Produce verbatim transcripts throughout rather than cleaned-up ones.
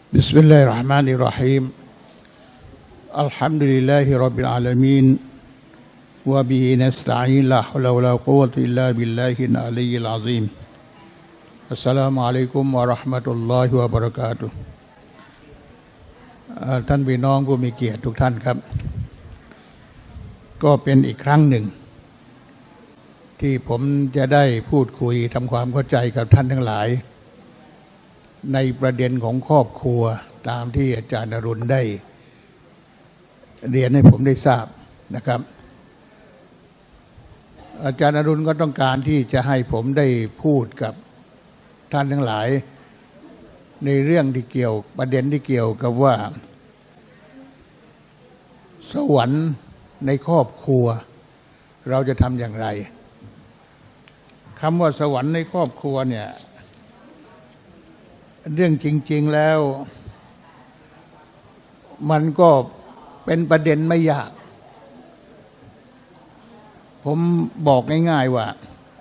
بسم الله الرحمن الرحيم الحمد لله رب العالمين وبه نستعين لا حول ولا قوة إلا بالله العلي العظيم السلام عليكم ورحمة الله وبركاته ท่านพี่น้องผู้มีเกียรติทุกท่านครับก็เป็นอีกครั้งหนึ่งที่ผมจะได้พูดคุยทำความเข้าใจกับท่านทั้งหลายในประเด็นของครอบครัวตามที่อาจารย์อรุณได้เรียนให้ผมได้ทราบนะครับอาจารย์อรุณก็ต้องการที่จะให้ผมได้พูดกับท่านทั้งหลายในเรื่องที่เกี่ยวประเด็นที่เกี่ยวกับว่าสวรรค์ในครอบครัวเราจะทำอย่างไรคำว่าสวรรค์ในครอบครัวเนี่ยเรื่องจริงๆแล้วมันก็เป็นประเด็นไม่ยากผมบอกง่ายๆว่า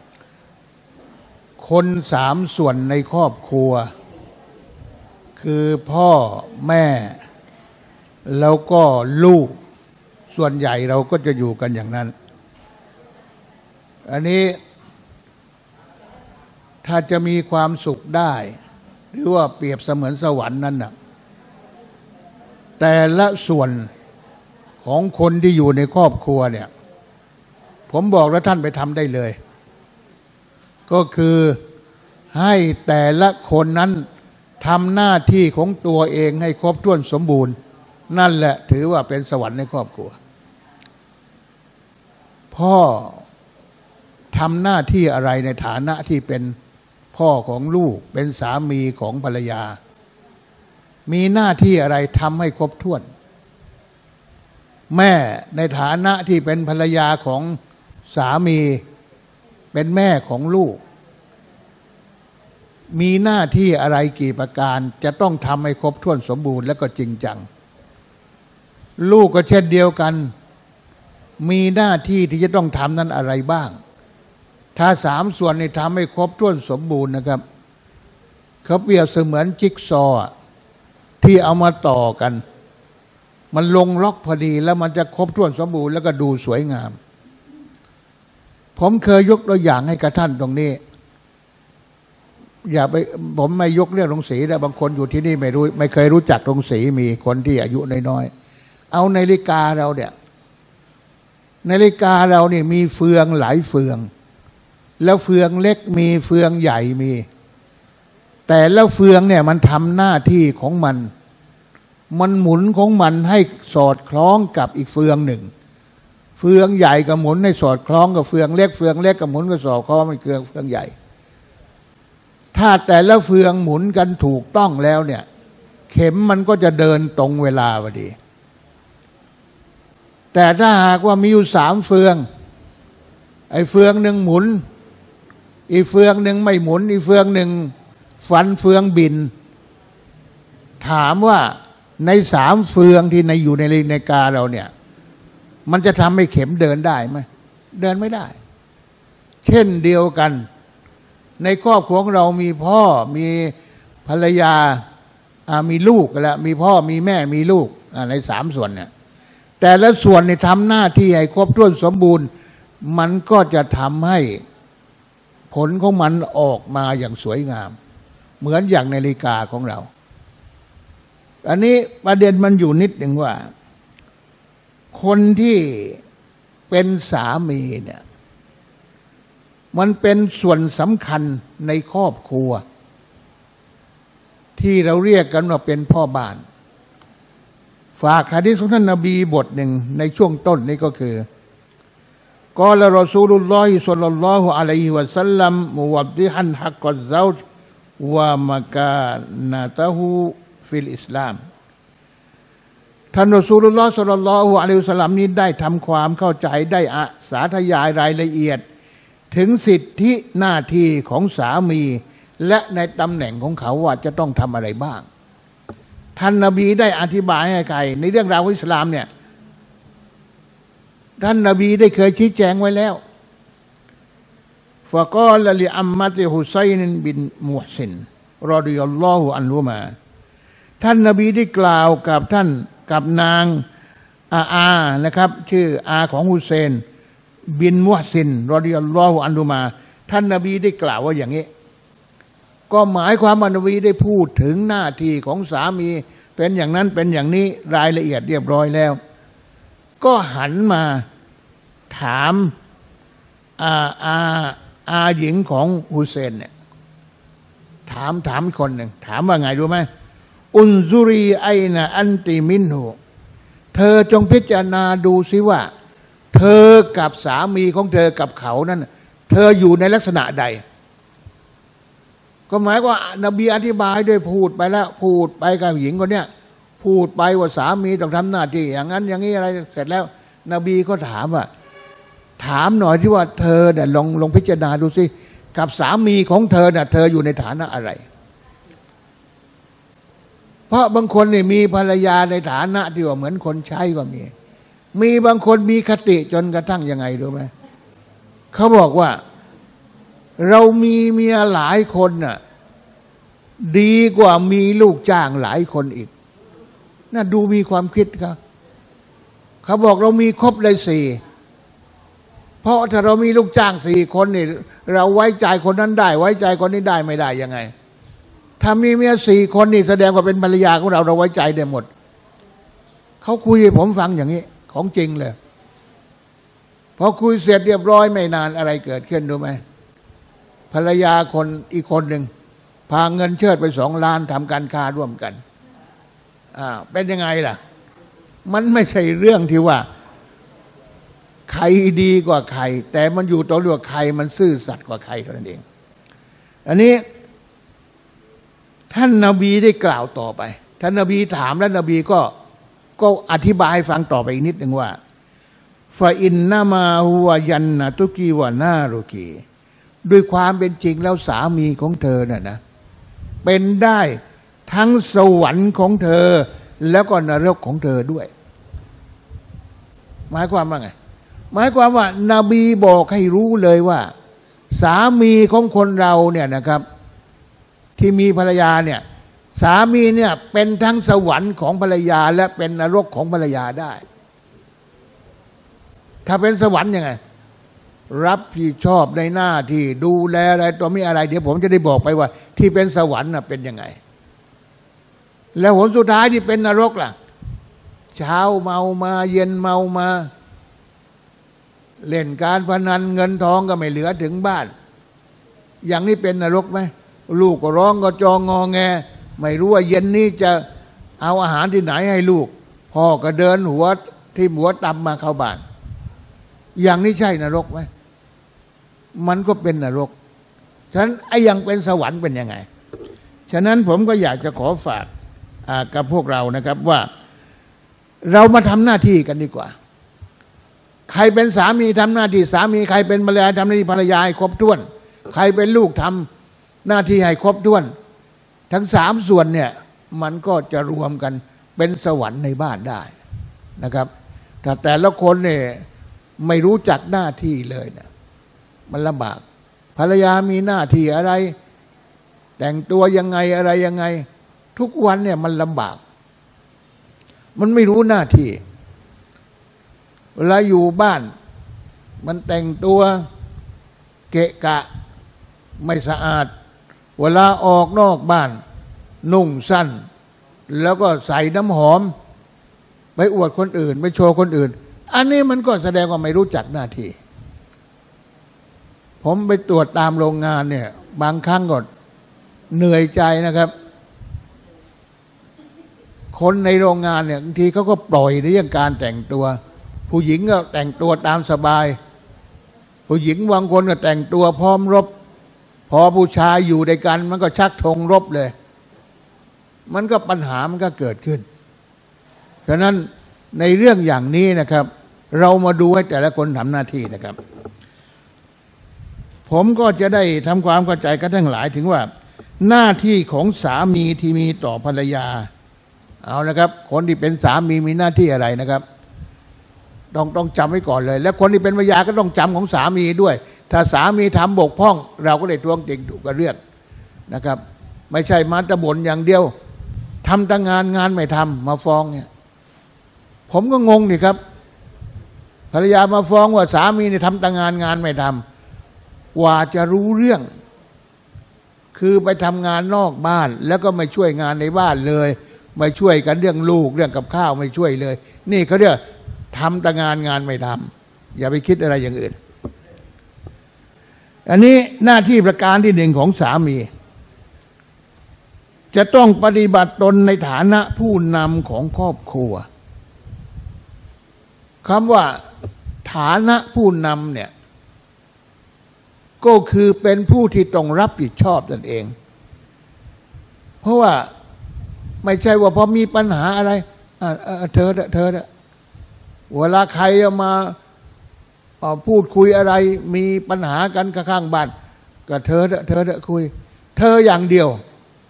คนสามส่วนในครอบครัวคือพ่อแม่แล้วก็ลูกส่วนใหญ่เราก็จะอยู่กันอย่างนั้นอันนี้ถ้าจะมีความสุขได้หรือว่าเปรียบเสมือนสวรรค์นั้นน่ะแต่ละส่วนของคนที่อยู่ในครอบครัวเนี่ยผมบอกแล้วท่านไปทำได้เลยก็คือให้แต่ละคนนั้นทำหน้าที่ของตัวเองให้ครบถ้วนสมบูรณ์นั่นแหละถือว่าเป็นสวรรค์ในครอบครัวพ่อทำหน้าที่อะไรในฐานะที่เป็นพ่อของลูกเป็นสามีของภรรยามีหน้าที่อะไรทำให้ครบถ้วนแม่ในฐานะที่เป็นภรรยาของสามีเป็นแม่ของลูกมีหน้าที่อะไรกี่ประการจะต้องทำให้ครบถ้วนสมบูรณ์และก็จริงจังลูกก็เช่นเดียวกันมีหน้าที่ที่จะต้องทำนั้นอะไรบ้างถ้าสามส่วนนี้ทำให้ครบถ้วนสมบูรณ์นะครับเขาเปรียบเสมือนจิ๊กซอว์ที่เอามาต่อกันมันลงล็อกพอดีแล้วมันจะครบถ้วนสมบูรณ์แล้วก็ดูสวยงามผมเคยยกตัวอย่างให้กับท่านตรงนี้อย่าไปผมไม่ยกเรื่องโรงสีแต่บางคนอยู่ที่นี่ไม่รู้ไม่เคยรู้จักโรงสีมีคนที่อายุน้อยๆเอานาฬิกาเราเนี่ยนาฬิกาเราเนี่ยมีเฟืองหลายเฟืองแล้วเฟืองเล็กมีเฟืองใหญ่มีแต่แล้วเฟืองเนี่ยมันทำหน้าที่ของมันมันหมุนของมันให้สอดคล้องกับอีกเฟืองหนึ่งเฟืองใหญ่ก็หมุนให้สอดคล้องกับเฟืองเล็กเฟืองเล็กก็หมุนก็สอดคล้องกับเฟืองเฟืองใหญ่ถ้าแต่ละเฟืองหมุนกันถูกต้องแล้วเนี่ยเข็มมันก็จะเดินตรงเวลาพอดีแต่ถ้าหากว่ามีอยู่สามเฟืองไอ้เฟืองหนึ่งหมุนอีกเฟืองหนึ่งไม่หมุนอีกเฟืองหนึ่งฟันเฟืองบินถามว่าในสามเฟืองที่ในอยู่ในนาฬิกาเราเนี่ยมันจะทำให้เข็มเดินได้ไหมเดินไม่ได้เช่นเดียวกันในครอบครัวของเรามีพ่อมีภรรยามีลูกแล้วมีพ่อมีแม่มีลูกในสามส่วนเนี่ยแต่ละส่วนเนี่ยทำหน้าที่ให้ครบถ้วนสมบูรณ์มันก็จะทำให้ผลของมันออกมาอย่างสวยงามเหมือนอย่างนาฬิกาของเราอันนี้ประเด็นมันอยู่นิดหนึ่งว่าคนที่เป็นสามีเนี่ยมันเป็นส่วนสำคัญในครอบครัวที่เราเรียกกันว่าเป็นพ่อบ้านฝากหะดีษของท่านนบีบทหนึ่งในช่วงต้นนี้ก็คือกอลารอซูลุลลอฮิศ็อลลัลลอฮุอะลัยฮิวะซัลลัมมุวัดดิฮันฮักกัซซาวจวะมะกานะตะฮูฟิลอิสลามท่านรอซูลุลลอฮ์ศ็อลลัลลอฮุอะลัยฮิวะซัลลัมนี้ได้ทำความเข้าใจได้อาสาธยายรายละเอียดถึงสิทธิหน้าที่ของสามีและในตำแหน่งของเขาว่าจะต้องทำอะไรบ้างท่านนบีได้อธิบายให้ใครในเรื่องราวของอิสลามเนี่ยท่านนบีได้เคยชี้แจงไว้แล้วฟะกอลลิอัมมะติฮุซัยนบินมุฮซินรอฎิยัลลอฮุอันฮุมาท่านนบีได้กล่าวกับท่านกับนางอาอานะครับชื่ออาของฮุเซนบินมุฮซินรอฎิยัลลอฮุอันฮุมาท่านนบีได้กล่าวว่าอย่างนี้ก็หมายความว่านบีได้พูดถึงหน้าที่ของสามีเป็นอย่างนั้นเป็นอย่างนี้รายละเอียดเรียบร้อยแล้วก็หันมาถามอาอาอาหญิงของฮุเซนเนี่ยถามถามคนหนึ่งถามว่าไงรู้ไหมอุนซุรีไอนะอันติมินหูเธอจงพิจารณาดูสิว่าเธอกับสามีของเธอกับเขานั้นเธออยู่ในลักษณะใดก็หมายว่านบีอธิบายด้วยพูดไปแล้วพูดไปกับหญิงคนเนี้ยพูดไปว่าสามีต้องทำหน้าที่อย่างนั้นอย่างนี้อะไรเสร็จแล้วนบีก็ถามว่าถามหน่อยที่ว่าเธอเนี่ยลองลองพิจารณาดูสิกับสามีของเธอเนี่ยเธออยู่ในฐานะอะไรเพราะบางคนเนี่ยมีภรรยาในฐานะที่ว่าเหมือนคนใช้ก็มีมีบางคนมีคติจนกระทั่งยังไงรู้ไหมเขาบอกว่าเรามีเมียหลายคนน่ะดีกว่ามีลูกจ้างหลายคนอีกน่าดูมีความคิดครับเขาบอกเรามีครบเลยสี่เพราะถ้าเรามีลูกจ้างสี่คนนี่เราไว้ใจคนนั้นได้ไว้ใจคนนี้ได้ไม่ได้ยังไงถ้ามีเมียสี่คนนี่แสดงว่าเป็นภรรยาของเราเราไว้ใจได้หมดเขาคุยให้ผมฟังอย่างนี้ของจริงเลยพอคุยเสร็จเรียบร้อยไม่นานอะไรเกิดขึ้นรู้ไหมภรรยาคนอีกคนหนึ่งพาเงินเชิดไปสองล้านทำการค้าร่วมกันอ่าเป็นยังไงล่ะมันไม่ใช่เรื่องที่ว่าใครดีกว่าใครแต่มันอยู่ตรงที่ว่าใครมันซื่อสัตย์กว่าใครเท่านั้นเองอันนี้ท่านนบีได้กล่าวต่อไปท่านนบีถามแล้วนบีก็ก็อธิบายให้ฟังต่อไปอีกนิดหนึ่งว่าฟาอินนามาฮุวายันนะตุกีวานารุกีด้วยความเป็นจริงแล้วสามีของเธอน่ะนะเป็นได้ทั้งสวรรค์ของเธอแล้วก็นรกของเธอด้วยหมายความว่าไงหมายความว่านบีบอกให้รู้เลยว่าสามีของคนเราเนี่ยนะครับที่มีภรรยาเนี่ยสามีเนี่ยเป็นทั้งสวรรค์ของภรรยาและเป็นนรกของภรรยาได้ถ้าเป็นสวรรค์ยังไงรับผิดชอบในหน้าที่ดูแลอะไรตัวมีอะไรเดี๋ยวผมจะได้บอกไปว่าที่เป็นสวรรค์น่ะเป็นยังไงแล้วผลสุดท้ายที่เป็นนรกล่ะเช้าเมามาเย็นเมามาเล่นการพนันเงินทองก็ไม่เหลือถึงบ้านอย่างนี้เป็นนรกไหมลูกก็ร้องก็จองงอแงไม่รู้ว่าเย็นนี้จะเอาอาหารที่ไหนให้ลูกพ่อก็เดินหัวที่หัวตำมาเข้าบ้านอย่างนี้ใช่นรกไหมมันก็เป็นนรกฉะนั้นไอ้ยังเป็นสวรรค์เป็นยังไงฉะนั้นผมก็อยากจะขอฝากกับพวกเรานะครับว่าเรามาทำหน้าที่กันดีกว่าใครเป็นสามีทำหน้าที่สามีใครเป็นภรรยาทำหน้าที่ภรรยาให้ครบถ้วนใครเป็นลูกทำหน้าที่ให้ครบถ้วนทั้งสามส่วนเนี่ยมันก็จะรวมกันเป็นสวรรค์ในบ้านได้นะครับถ้าแต่ละคนเนี่ยไม่รู้จักหน้าที่เลยเนี่ยมันลำบากภรรยามีหน้าที่อะไรแต่งตัวยังไงอะไรยังไงทุกวันเนี่ยมันลำบากมันไม่รู้หน้าที่เวลาอยู่บ้านมันแต่งตัวเกะกะไม่สะอาดเวลาออกนอกบ้านนุ่งสั้นแล้วก็ใส่น้ำหอมไปอวดคนอื่นไปโชว์คนอื่นอันนี้มันก็แสดงว่าไม่รู้จักหน้าที่ผมไปตรวจตามโรงงานเนี่ยบางครั้งก็เหนื่อยใจนะครับคนในโรงงานเนี่ยบางทีเขาก็ปล่อยในเรื่องการแต่งตัวผู้หญิงก็แต่งตัวตามสบายผู้หญิงบางคนก็แต่งตัวพร้อมรบพอผู้ชายอยู่ด้วยกันมันก็ชักธงรบเลยมันก็ปัญหามันก็เกิดขึ้นฉะนั้นในเรื่องอย่างนี้นะครับเรามาดูให้แต่ละคนทำหน้าที่นะครับผมก็จะได้ทำความเข้าใจกันทั้งหลายถึงว่าหน้าที่ของสามีที่มีต่อภรรยาเอานะครับคนที่เป็นสามีมีหน้าที่อะไรนะครับต้องต้องจำไว้ก่อนเลยและคนที่เป็นภรรยาก็ต้องจำของสามีด้วยถ้าสามีทำบกพร่องเราก็ได้ทวงติงถูกกระเรื่องนะครับไม่ใช่มาตะบ่นอย่างเดียวทำแต่งานงานไม่ทำมาฟ้องเนี่ยผมก็งงดิครับภรรยามาฟ้องว่าสามีเนี่ยทำแต่งานงานไม่ทำว่าจะรู้เรื่องคือไปทำงานนอกบ้านแล้วก็ไม่ช่วยงานในบ้านเลยไม่ช่วยกันเรื่องลูกเรื่องกับข้าวไม่ช่วยเลยนี่เขาเรียกทำแต่งานงานไม่ทำอย่าไปคิดอะไรอย่างอื่นอันนี้หน้าที่ประการที่หนึ่งของสามีจะต้องปฏิบัติตนในฐานะผู้นำของครอบครัวคำว่าฐานะผู้นำเนี่ยก็คือเป็นผู้ที่ต้องรับผิดชอบตนเองเพราะว่าไม่ใช่ว่าพอมีปัญหาอะไรเธอเธอเวลาใครมาพูดคุยอะไรมีปัญหากันข้างบ้านก็เธอเธอคุยเธออย่างเดียว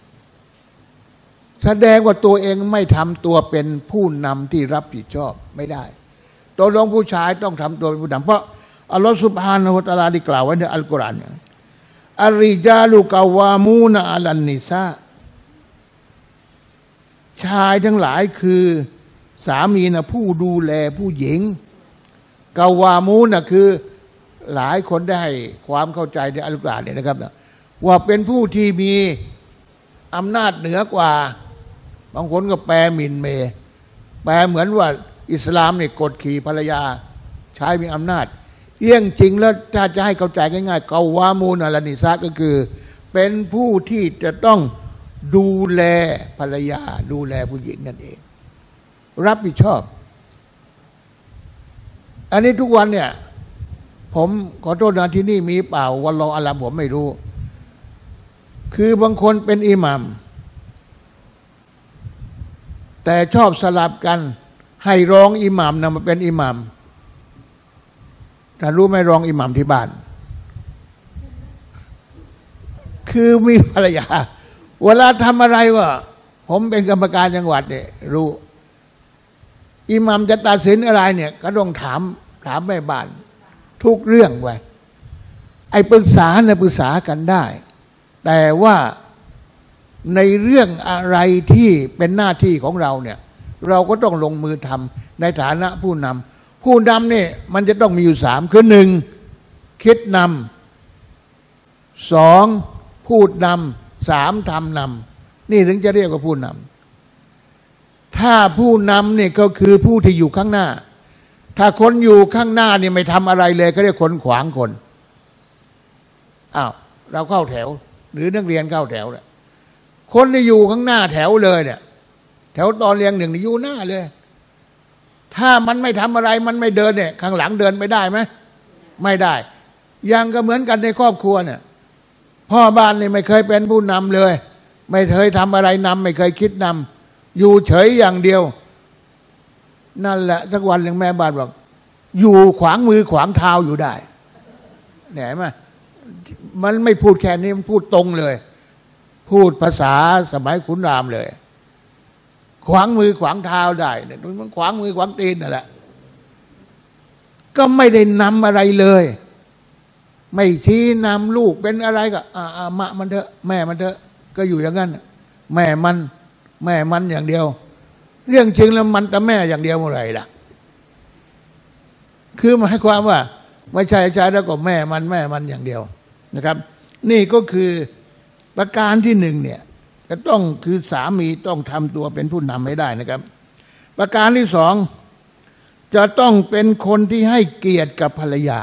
แสดงว่าตัวเองไม่ทำตัวเป็นผู้นำที่รับผิดชอบไม่ได้ตัวน้องผู้ชายต้องทำตัวเป็นผู้นำเพราะอัลลอฮฺซุบฮานะฮูวะตะอาลาได้กล่าวไว้ในอัลกุรอานอัรริญาลุกะวามูนอะลันนิซาชายทั้งหลายคือสามีนะผู้ดูแลผู้หญิงกาวามูนะคือหลายคนได้ให้ความเข้าใจในอัลกุรอานเนี่ยนะครับว่าเป็นผู้ที่มีอำนาจเหนือกว่าบางคนก็แปลหมิ่นเมย์แปลเหมือนว่าอิสลามเนี่ยกดขี่ภรรยาใช้มีอำนาจเรื่องจริงแล้วถ้าจะให้เข้าใจง่ายๆกาวามูนอะลันนิซาก็คือเป็นผู้ที่จะต้องดูแลภรรยาดูแลผู้หญิงนั่นเองรับผิดชอบอันนี้ทุกวันเนี่ยผมขอโทษนะที่นี่มีเปล่าวัลลอฮุอาลัมผมไม่รู้คือบางคนเป็นอิหมัมแต่ชอบสลับกันให้รองอิหมัมนะมาเป็นอิหมัมแต่รู้ไหมรองอิหมัมที่บ้านคือมีภรรยาเวลาทำอะไรวะผมเป็นกรรมการจังหวัดเนี่ยรู้อิหมัมจะตัดสินอะไรเนี่ยก็ต้องถามถามแม่บ้านทุกเรื่องไว้ไอ้ปรึกษาเนี่ยปรึกษากันได้แต่ว่าในเรื่องอะไรที่เป็นหน้าที่ของเราเนี่ยเราก็ต้องลงมือทำในฐานะผู้นำผู้นำเนี่ยมันจะต้องมีอยู่สามคือหนึ่งคิดนำสองพูดนำสามทำนำนี่ถึงจะเรียกว่าผู้นำถ้าผู้นำเนี่ยก็คือผู้ที่อยู่ข้างหน้าถ้าคนอยู่ข้างหน้าเนี่ยไม่ทำอะไรเลยก็เรียกคนขวางคนอ้าวเราเข้าแถวหรือนักเรียนเข้าแถวเนี่ยคนที่อยู่ข้างหน้าแถวเลยเนี่ยแถวตอนเรียงหนึ่งอยู่หน้าเลยถ้ามันไม่ทำอะไรมันไม่เดินเนี่ยข้างหลังเดินไม่ได้ไหมไม่ได้ยังก็เหมือนกันในครอบครัวเนี่ยพ่อบ้านนี่ไม่เคยเป็นผู้นำเลยไม่เคยทำอะไรนำไม่เคยคิดนำอยู่เฉยอย่างเดียวนั่นแหละสักวันหนึ่งแม่บ้านบอกอยู่ขวางมือขวางเท้าอยู่ได้เห็นไหมมันไม่พูดแค่นี้มันพูดตรงเลยพูดภาษาสมัยขุนรามเลยขวางมือขวางเท้าได้เนี่ยมันขวางมือขวางตีนนั่นแหละก็ไม่ได้นำอะไรเลยไม่ชี้นำลูกเป็นอะไรก็อ่ามะมันเถอะแม่มันเถอะก็อยู่อย่างนั้นแม่มันแม่มันอย่างเดียวเรื่องจริงแล้วมันแต่แม่อย่างเดียวเมื่อไหร่ล่ะคือหมายความว่าไม่ใช่ใช่แล้วก็แม่มันแม่มันอย่างเดียวนะครับนี่ก็คือประการที่หนึ่งเนี่ยจะต้องคือสามีต้องทำตัวเป็นผู้นำให้ได้นะครับประการที่สองจะต้องเป็นคนที่ให้เกียรติกับภรรยา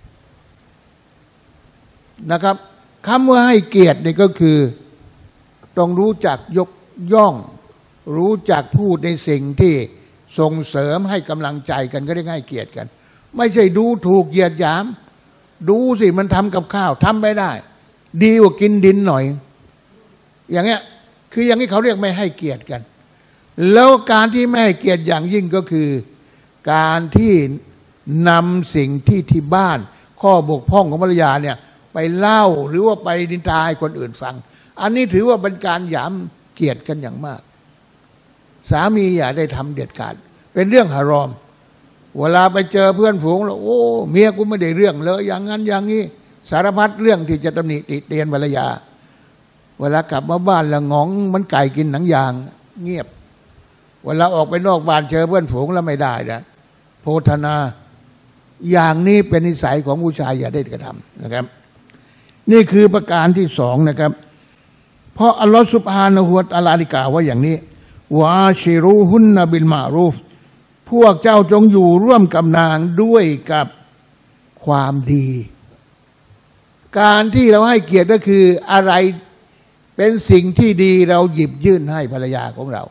นะครับคำว่าให้เกียรตินี่ก็คือต้องรู้จักยกย่องรู้จักพูดในสิ่งที่ส่งเสริมให้กำลังใจกันก็ได้ให้เกียรติกันไม่ใช่ดูถูกเหยียดหยามดูสิมันทำกับข้าวทำไม่ได้ดีกว่ากินดินหน่อยอย่างเงี้ยคืออย่างนี้เขาเรียกไม่ให้เกียรติกันแล้วการที่ไม่ให้เกียรติอย่างยิ่งก็คือการที่นำสิ่งที่ที่บ้านข้อบกพร่องของภรรยาเนี่ยไปเล่าหรือว่าไปดินทาให้คนอื่นฟังอันนี้ถือว่าเป็นการหยามเกียรติกันอย่างมากสามีอย่าได้ทำเด็ดขาดเป็นเรื่องฮารอมเวลาไปเจอเพื่อนฝูงแล้วโอ้เมียกูไม่ได้เรื่องเลยอย่างนั้นอย่างนี้สารพัดเรื่องที่จะตำหนิติเตียนภรรยาเวลากลับมาบ้านละงองมันไก่กินหนังยางเงียบเวลาออกไปนอกบ้านเจอเพื่อนฝูงแล้วไม่ได้นะโพธนาอย่างนี้เป็นนิสัยของผู้ชายอย่าได้กระทำนะครับนี่คือประการที่สองนะครับเพราะอัลลอฮฺซุบฮานะฮูวะตะอาลาได้กล่าวว่าอย่างนี้วะอาชิรูฮุนนะบิลมารูฟพวกเจ้าจงอยู่ร่วมกับนางด้วยกับความดีการที่เราให้เกียรติก็คืออะไรเป็นสิ่งที่ดีเราหยิบยื่นให้ภรรยาของเรา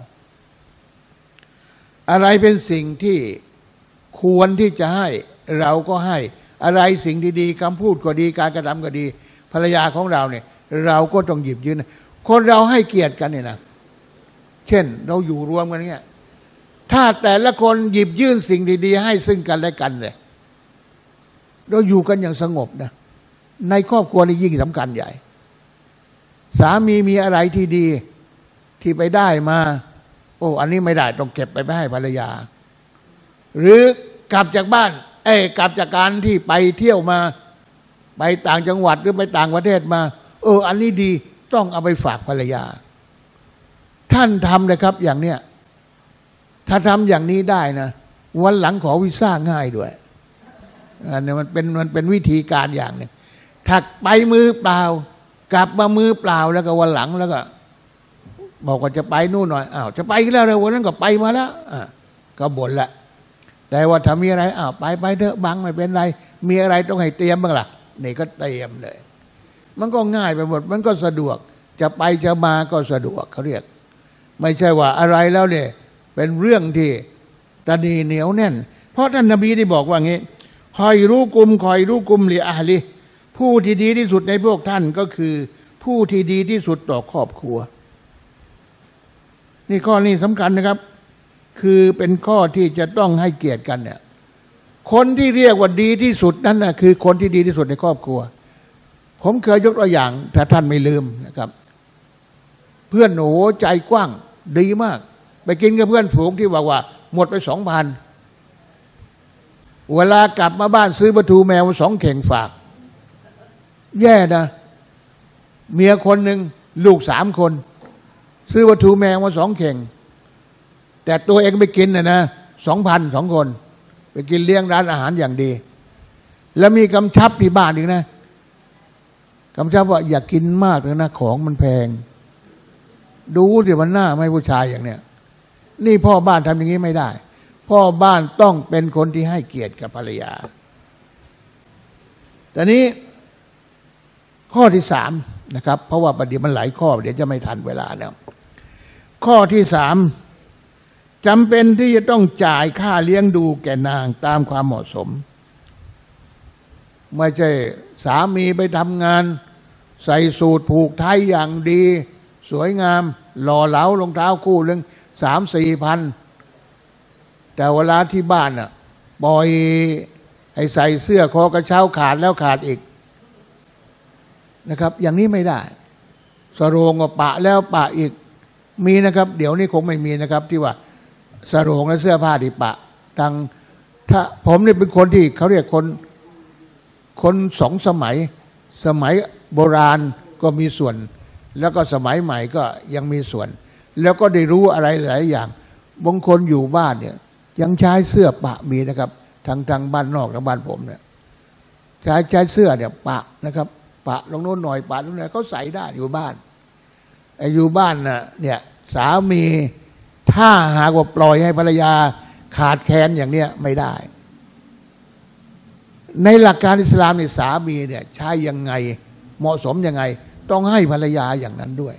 อะไรเป็นสิ่งที่ควรที่จะให้เราก็ให้อะไรสิ่งดีๆคำพูดก็ดีการกระทำก็ดีภรรยาของเราเนี่ยเราก็ต้องหยิบยื่นคนเราให้เกียรติกันเนี่ยนะเช่นเราอยู่รวมกันเนี่ยถ้าแต่ละคนหยิบยื่นสิ่งดีๆให้ซึ่งกันและกันเลยเราอยู่กันอย่างสงบนะในครอบครัวนี่ยิ่งสำคัญใหญ่สามีมีอะไรที่ดีที่ไปได้มาโอ้อันนี้ไม่ได้ต้องเก็บไปไปให้ภรรยาหรือกลับจากบ้านเอ้กลับจากการที่ไปเที่ยวมาไปต่างจังหวัดหรือไปต่างประเทศมาเอออันนี้ดีต้องเอาไปฝากภรรยาท่านทำเลยครับอย่างเนี้ยถ้าทำอย่างนี้ได้นะวันหลังขอวีซ่าง่ายด้วยอันนี้มันเป็นมันเป็นวิธีการอย่างหนึ่งถ้าไปมือเปล่ากลับมามือเปล่าแล้วก็วันหลังแล้วก็บอกว่าจะไปนู่นหน่อยอ้าวจะไปแล้วเลยวันนั้นก็ไปมาแล้วอ่าก็บ่นละแต่ว่าถ้ามีอะไรอ้าวไปไปเถอะบังไม่เป็นไรมีอะไรต้องให้เตรียมบ้างล่ะนี่ก็เตรียมเลยมันก็ง่ายไปหมดมันก็สะดวกจะไปจะมาก็สะดวกเขาเรียกไม่ใช่ว่าอะไรแล้วเนี่ยเป็นเรื่องที่ตะนีเหนียวแน่นเพราะท่านนบีได้บอกว่างี้คอยรู้กุมคอยรู้กุมลิอาลีผู้ที่ดีที่สุดในพวกท่านก็คือผู้ที่ดีที่สุดต่อครอบครัวนี่ข้อนี้สำคัญนะครับคือเป็นข้อที่จะต้องให้เกียรติกันเนี่ยคนที่เรียกว่าดีที่สุดนั้นนะคือคนที่ดีที่สุดในครอบครัวผมเคยยกตัวอย่างถ้าท่านไม่ลืมนะครับเพื่อนโหใจกว้างดีมากไปกินกับเพื่อนฝูงที่บอกว่าหมดไปสองพันเวลากลับมาบ้านซื้อปลาทูแมวสองเข่งฝากแย่นะเมียคนหนึ่งลูกสามคนซื้อปลาทูแมวมาสองเข่งแต่ตัวเองไปกินนะนะสองพันสองคนไปกินเลี้ยงร้านอาหารอย่างดีแล้วมีกำชับที่บ้านอีกนะกำชับว่าอย่ากินมากเลยนะของมันแพงดูสิมันหน้าไม่ผู้ชายอย่างเนี้ยนี่พ่อบ้านทำอย่างนี้ไม่ได้พ่อบ้านต้องเป็นคนที่ให้เกียรติกับภรรยาแต่นี้ข้อที่สามนะครับเพราะว่าประเดี๋ยวมันหลายข้อเดี๋ยวจะไม่ทันเวลาแล้วข้อที่สามจำเป็นที่จะต้องจ่ายค่าเลี้ยงดูแก่นางตามความเหมาะสมไม่ใช่สามีไปทำงานใส่สูทผูกไทยอย่างดีสวยงามหล่อเหลารองเท้าคู่หนึ่งสามสี่พันแต่เวลาที่บ้านน่ะปล่อยให้ใส่เสื้อคอกระเช้าขาดแล้วขาดอีกนะครับอย่างนี้ไม่ได้สโรงก็ปะแล้วปะอีกมีนะครับเดี๋ยวนี้คงไม่มีนะครับที่ว่าสโรงและเสื้อผ้าที่ปะทางถ้าผมนี่เป็นคนที่เขาเรียกคนคนสองสมัยสมัยโบราณก็มีส่วนแล้วก็สมัยใหม่ก็ยังมีส่วนแล้วก็ได้รู้อะไรหลายอย่างบางคนอยู่บ้านเนี่ยยังใช้เสื้อปะมีนะครับทางทางบ้านนอกทางบ้านผมเนี่ยใช้ใช้เสื้อเนี่ยปะนะครับปะลงโน้นหน่อยปะลงโน้นเขาใส่ได้อยู่บ้านไอ้อยู่บ้านน่ะเนี่ยสามีถ้าหากว่าปล่อยให้ภรรยาขาดแคลนอย่างเนี้ยไม่ได้ในหลักการอิสลามเนี่ยสามีเนี่ยใช้ยังไงเหมาะสมยังไงต้องให้ภรรยาอย่างนั้นด้วย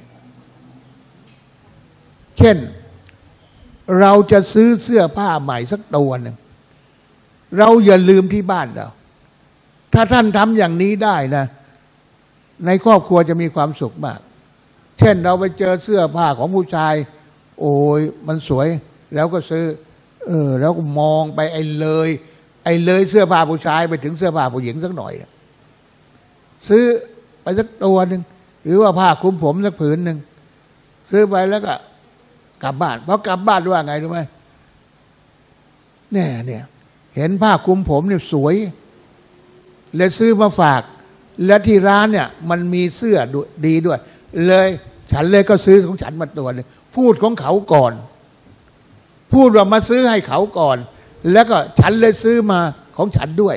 เช่นเราจะซื้อเสื้อผ้าใหม่สักตัวหนึ่งเราอย่าลืมที่บ้านเราถ้าท่านทำอย่างนี้ได้นะในครอบครัวจะมีความสุขมากเช่นเราไปเจอเสื้อผ้าของผู้ชายโอ้ยมันสวยแล้วก็ซื้อเออแล้วก็มองไปไอ้เลยไอ้เลยเสื้อผ้าผู้ชายไปถึงเสื้อผ้าผู้หญิงสักหน่อยซื้อไปสักตัวหนึ่งหรือว่าผ้าคลุมผมสักผืนหนึ่งซื้อไปแล้วก็กลับบ้านเพราะกลับบ้านว่าไงรู้ไหมเนี่ยเนี่ยเห็นผ้าคลุมผมเนี่ยสวยเลยซื้อมาฝากและที่ร้านเนี่ยมันมีเสื้อดีด้วยเลยฉันเลยก็ซื้อของฉันมาตัวนึงพูดของเขาก่อนพูดว่ามาซื้อให้เขาก่อนแล้วก็ฉันเลยซื้อมาของฉันด้วย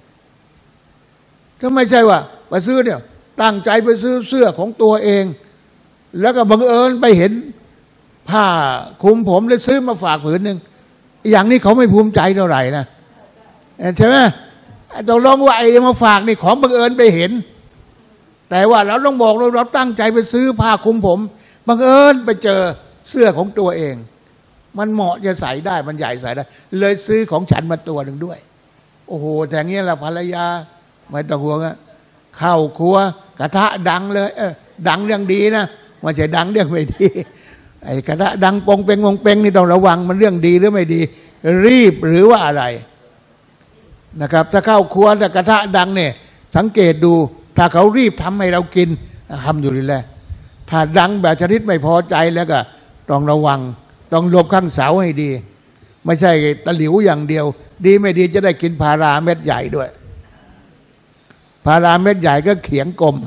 ก็ไม่ใช่ว่าไปซื้อเนี่ยตั้งใจไปซื้อเสื้อของตัวเองแล้วก็บังเอิญไปเห็นผ้าคลุมผมเลยซื้อมาฝากผืนหนึ่งอย่างนี้เขาไม่ภูมิใจเท่าไหร่นะใช่ไหมต้องลองว่าไอ้มาฝากนี่ของบังเอิญไปเห็นแต่ว่าเราต้องบอกเราเราตั้งใจไปซื้อผ้าคลุมผมบังเอิญไปเจอเสื้อของตัวเองมันเหมาะจะใส่ได้มันใหญ่ใส่ได้เลยซื้อของฉันมาตัวหนึ่งด้วยโอ้โหแต่เงี้ยละภรรยาไม่ต้องห่วงอะเข้าครัวกระทะดังเลยเออดังเรื่องดีนะไม่ใช่ดังเรื่องไม่ดีไอ้กระทะดังปงเปงปงเปงนี่ต้องระวังมันเรื่องดีหรือไม่ดีรีบหรือว่าอะไรนะครับถ้าเข้าครัวแต่กระทะดังเนี่ยสังเกตดูถ้าเขารีบทำให้เรากินทำอยู่ดีแหละถ้าดังแบบชนิดไม่พอใจแล้วก็ต้องระวังต้องหลบข้างเสาให้ดีไม่ใช่ตะหลิวอย่างเดียวดีไม่ดีจะได้กินพาราเม็ดใหญ่ด้วยพาราเม็ดใหญ่ก็เขียงกลม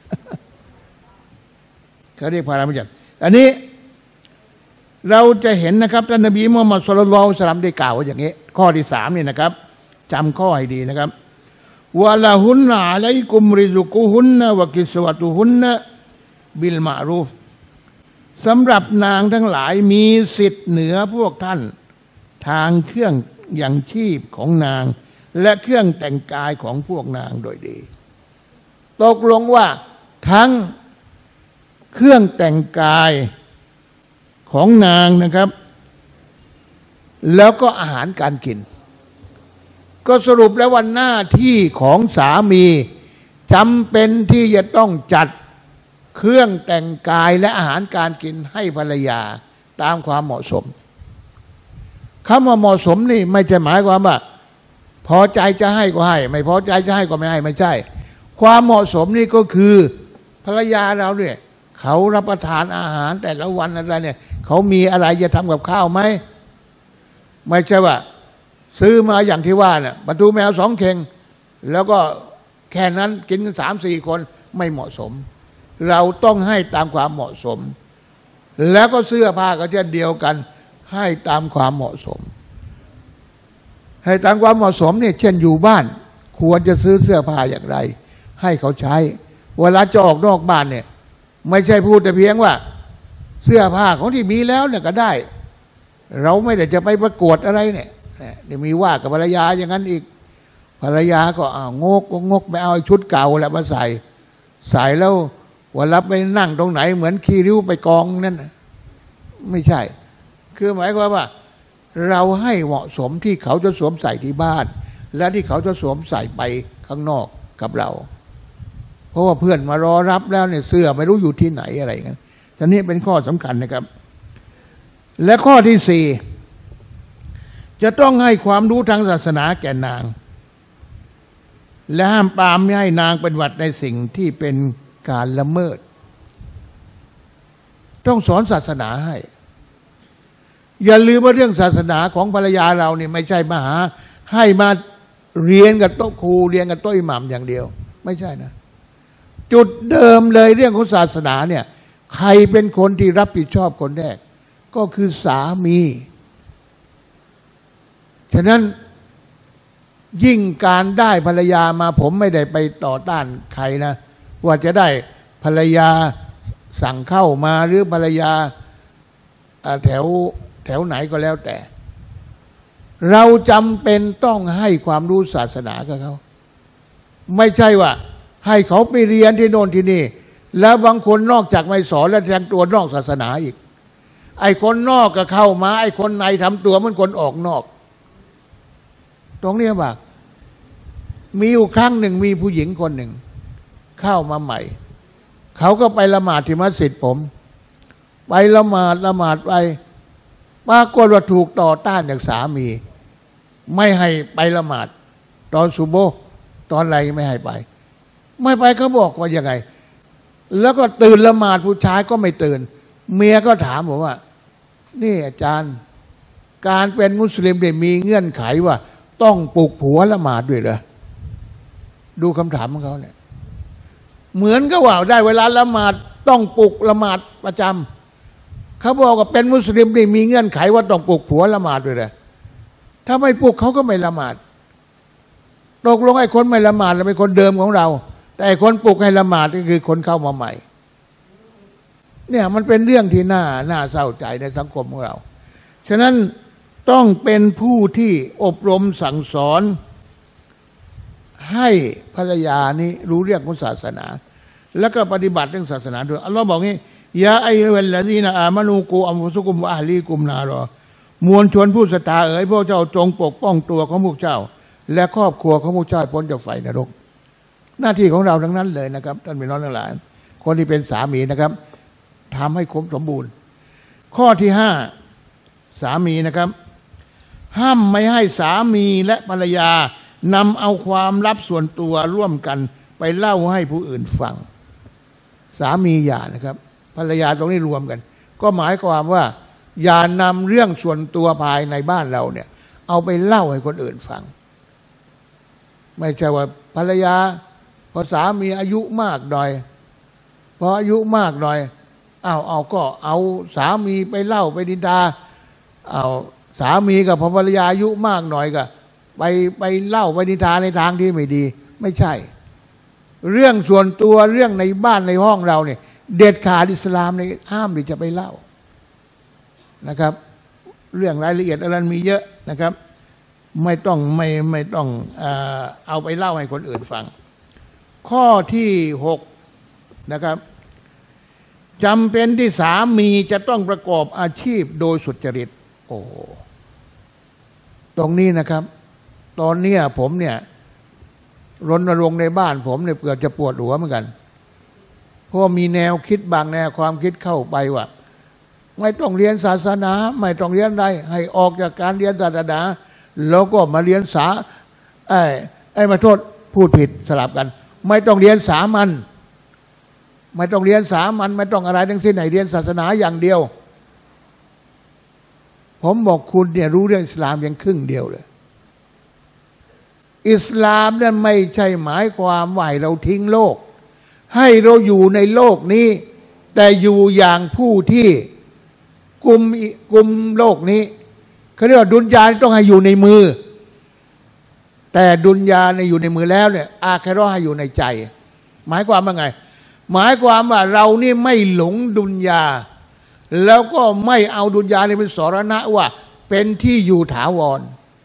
เขาเรียกพาราเม็ดใหญ่อันนี้เราจะเห็นนะครับท่านนบีมุฮัมมัดศ็อลลัลลอฮุอะลัยฮิวะซัลลัมได้กล่าวไว้อย่างนี้ข้อที่สามนี่นะครับจำข้อให้ดีนะครับวะละฮุนนะอะลัยกุมริซุกุฮุนนะวะกิสวะตุฮุนนะบิลมะรูฟสำหรับนางทั้งหลายมีสิทธิ์เหนือพวกท่านทางเครื่องยังชีพของนางและเครื่องแต่งกายของพวกนางโดยดีตกลงว่าทั้งเครื่องแต่งกายของนางนะครับแล้วก็อาหารการกินก็สรุปแล้วว่าหน้าที่ของสามีจำเป็นที่จะต้องจัดเครื่องแต่งกายและอาหารการกินให้ภรรยาตามความเหมาะสมคำว่าเหมาะสมนี่ไม่ใช่หมายความว่าพอใจจะให้ก็ให้ไม่พอใจจะให้ก็ไม่ให้ไม่ใช่ความเหมาะสมนี่ก็คือภรรยาเราเนี่ยเขารับประทานอาหารแต่ละวันอะไรเนี่ยเขามีอะไรจะทำกับข้าวไหมไม่ใช่ว่าซื้อมาอย่างที่ว่าเนี่ยปลาทูแมวสองเข่งแล้วก็แค่นั้นกินกันสามสี่คนไม่เหมาะสมเราต้องให้ตามความเหมาะสมแล้วก็เสื้อผ้าก็เช่นเดียวกันให้ตามความเหมาะสมให้ตามความเหมาะสมเนี่ยเช่นอยู่บ้านควรจะซื้อเสื้อผ้าอย่างไรให้เขาใช้เวลาจะออกนอกบ้านเนี่ยไม่ใช่พูดแต่เพียงว่าเสื้อผ้าของที่มีแล้วเนี่ยก็ได้เราไม่ได้จะไปประกวดอะไรเนี่ยเดี๋ยวมีว่ากับภรรยาอย่างนั้นอีกภรรยาก็อ้าวงกก็งกไม่เอาชุดเก่าแหละมาใส่ใส่แล้วเวลาไปนั่งตรงไหนเหมือนขี้ริ้วไปกองนั่นไม่ใช่คือหมายความว่าเราให้เหมาะสมที่เขาจะสวมใส่ที่บ้านและที่เขาจะสวมใส่ไปข้างนอกกับเราเพราะว่าเพื่อนมารอรับแล้วเนี่ยเสื้อไม่รู้อยู่ที่ไหนอะไรเงี้ยอันนี้เป็นข้อสำคัญนะครับและข้อที่สี่จะต้องให้ความรู้ทางศาสนาแก่นางและห้ามปรามไม่ให้นางเป็นหวัดในสิ่งที่เป็นการละเมิดต้องสอนศาสนาให้อย่าลืมว่าเรื่องศาสนาของภรรยาเราเนี่ยไม่ใช่มาหาให้มาเรียนกับโต๊ะครูเรียนกับโต๊ะอิหมัมอย่างเดียวไม่ใช่นะจุดเดิมเลยเรื่องของศาสนาเนี่ยใครเป็นคนที่รับผิดชอบคนแรกก็คือสามีฉะนั้นยิ่งการได้ภรรยามาผมไม่ได้ไปต่อต้านใครนะว่าจะได้ภรรยาสั่งเข้ามาหรือภรรยาแถวแถวไหนก็แล้วแต่เราจำเป็นต้องให้ความรู้ศาสนากับเขาไม่ใช่ว่าให้เขาไปเรียนที่โน่นที่นี่แล้วบางคนนอกจากไม่สอนแล้วแทงตัวนอกศาสนาอีกไอ้คนนอกก็เข้ามาไอ้คนในทำตัวเหมือนคนออกนอกตรงนี้ว่ามีอยู่ครั้งหนึ่งมีผู้หญิงคนหนึ่งเข้ามาใหม่เขาก็ไปละหมาดที่มัสยิดผมไปละหมาดละหมาดไปปรากฏว่าถูกต่อต้านจากสามีไม่ให้ไปละหมาดตอนซุโบฮ์ตอนอะไรไม่ให้ไปไม่ไปเขาบอกว่ายังไงแล้วก็ตื่นละหมาดผู้ชายก็ไม่ตื่นเมียก็ถามผมว่านี่อาจารย์การเป็นมุสลิมเนี่ยมีเงื่อนไขว่าต้องปลุกผัวละหมาดด้วยเหรอดูคำถามของเขาเนี่ยเหมือนกับว่าได้เวลาละหมาดต้องปลุกละหมาดประจำเขาบอกว่าเป็นมุสลิมนี่มีเงื่อนไขว่าต้องปลุกผัวละหมาดด้วยเลยถ้าไม่ปลุกเขาก็ไม่ละหมาดตกลงไอ้คนไม่ละหมาดเป็นคนเดิมของเราแต่คนปลุกให้ละหมาดก็คือคนเข้ามาใหม่เนี่ยมันเป็นเรื่องที่น่าน่าเศร้าใจในสังคมของเราฉะนั้นต้องเป็นผู้ที่อบรมสั่งสอนให้ภรรยานี้รู้เรื่องของศาสนาแล้วก็ปฏิบัติเรื่องศาสนาด้วยอัลลอฮ์บอกงี้ยาอัยฮัลลซีนะอามานูกูอัมฟุซุกุมวะอะห์ลีกุมนารอมวลชนผู้ศรัทธาเอ๋ยพวกเจ้าจงปกป้องตัวของพวกเจ้าและครอบครัวของพวกเจ้าพ้นจากไฟนรกหน้าที่ของเราทั้งนั้นเลยนะครับท่านพี่น้องทั้งหลายคนที่เป็นสามีนะครับทำให้ครบสมบูรณ์ข้อที่ห้าสามีนะครับห้ามไม่ให้สามีและภรรยานำเอาความลับส่วนตัวร่วมกันไปเล่าให้ผู้อื่นฟังสามีอย่านะครับภรรยาตรงนี้รวมกันก็หมายความว่าอย่านำเรื่องส่วนตัวภายในบ้านเราเนี่ยเอาไปเล่าให้คนอื่นฟังไม่ใช่ว่าภรรยาพอสามีอายุมากหน่อยพออายุมากหน่อยอ้าวเอาก็เอาสามีไปเล่าไปดินทาเอาสามีกับภรรยาอายุมากหน่อยก็ไปไปเล่าไปดินทาในทางที่ไม่ดีไม่ใช่เรื่องส่วนตัวเรื่องในบ้านในห้องเราเนี่ยเด็ดขาดอิสลามในห้ามที่จะไปเล่านะครับเรื่องรายละเอียดอะไรมีเยอะนะครับไม่ต้องไม่ไม่ต้องเอ่อเอาไปเล่าให้คนอื่นฟังข้อที่หกนะครับจำเป็นที่สามีจะต้องประกอบอาชีพโดยสุจริตโอ้ตรงนี้นะครับตอนนี้ผมเนี่ยรณรงค์ในบ้านผมเนี่ยเกือบจะปวดหัวเหมือนกันเพราะมีแนวคิดบางแนวความคิดเข้าไปว่าไม่ต้องเรียนศาสนาไม่ต้องเรียนใดให้ออกจากการเรียนศาสนาแล้วก็มาเรียนสาไอ้ไอ้มาโทษพูดผิดสลับกันไม่ต้องเรียนสามัญไม่ต้องเรียนสามัญไม่ต้องอะไรทั้งสิ้นให้เรียนศาสนาอย่างเดียวผมบอกคุณเนี่ยรู้เรื่องอิสลามยังครึ่งเดียวเลยอิสลามนั่นไม่ใช่หมายความว่าเราทิ้งโลกให้เราอยู่ในโลกนี้แต่อยู่อย่างผู้ที่กุมกุมโลกนี้เขาเรียกว่าดุนยาต้องให้อยู่ในมือแต่ดุนยาเนี่ยอยู่ในมือแล้วเนี่ยอาคิเราะห์ให้อยู่ในใจหมายความว่าไงหมายความว่าเรานี่ไม่หลงดุนยาแล้วก็ไม่เอาดุนยานี่เป็นสรณะว่าเป็นที่อยู่ถาวร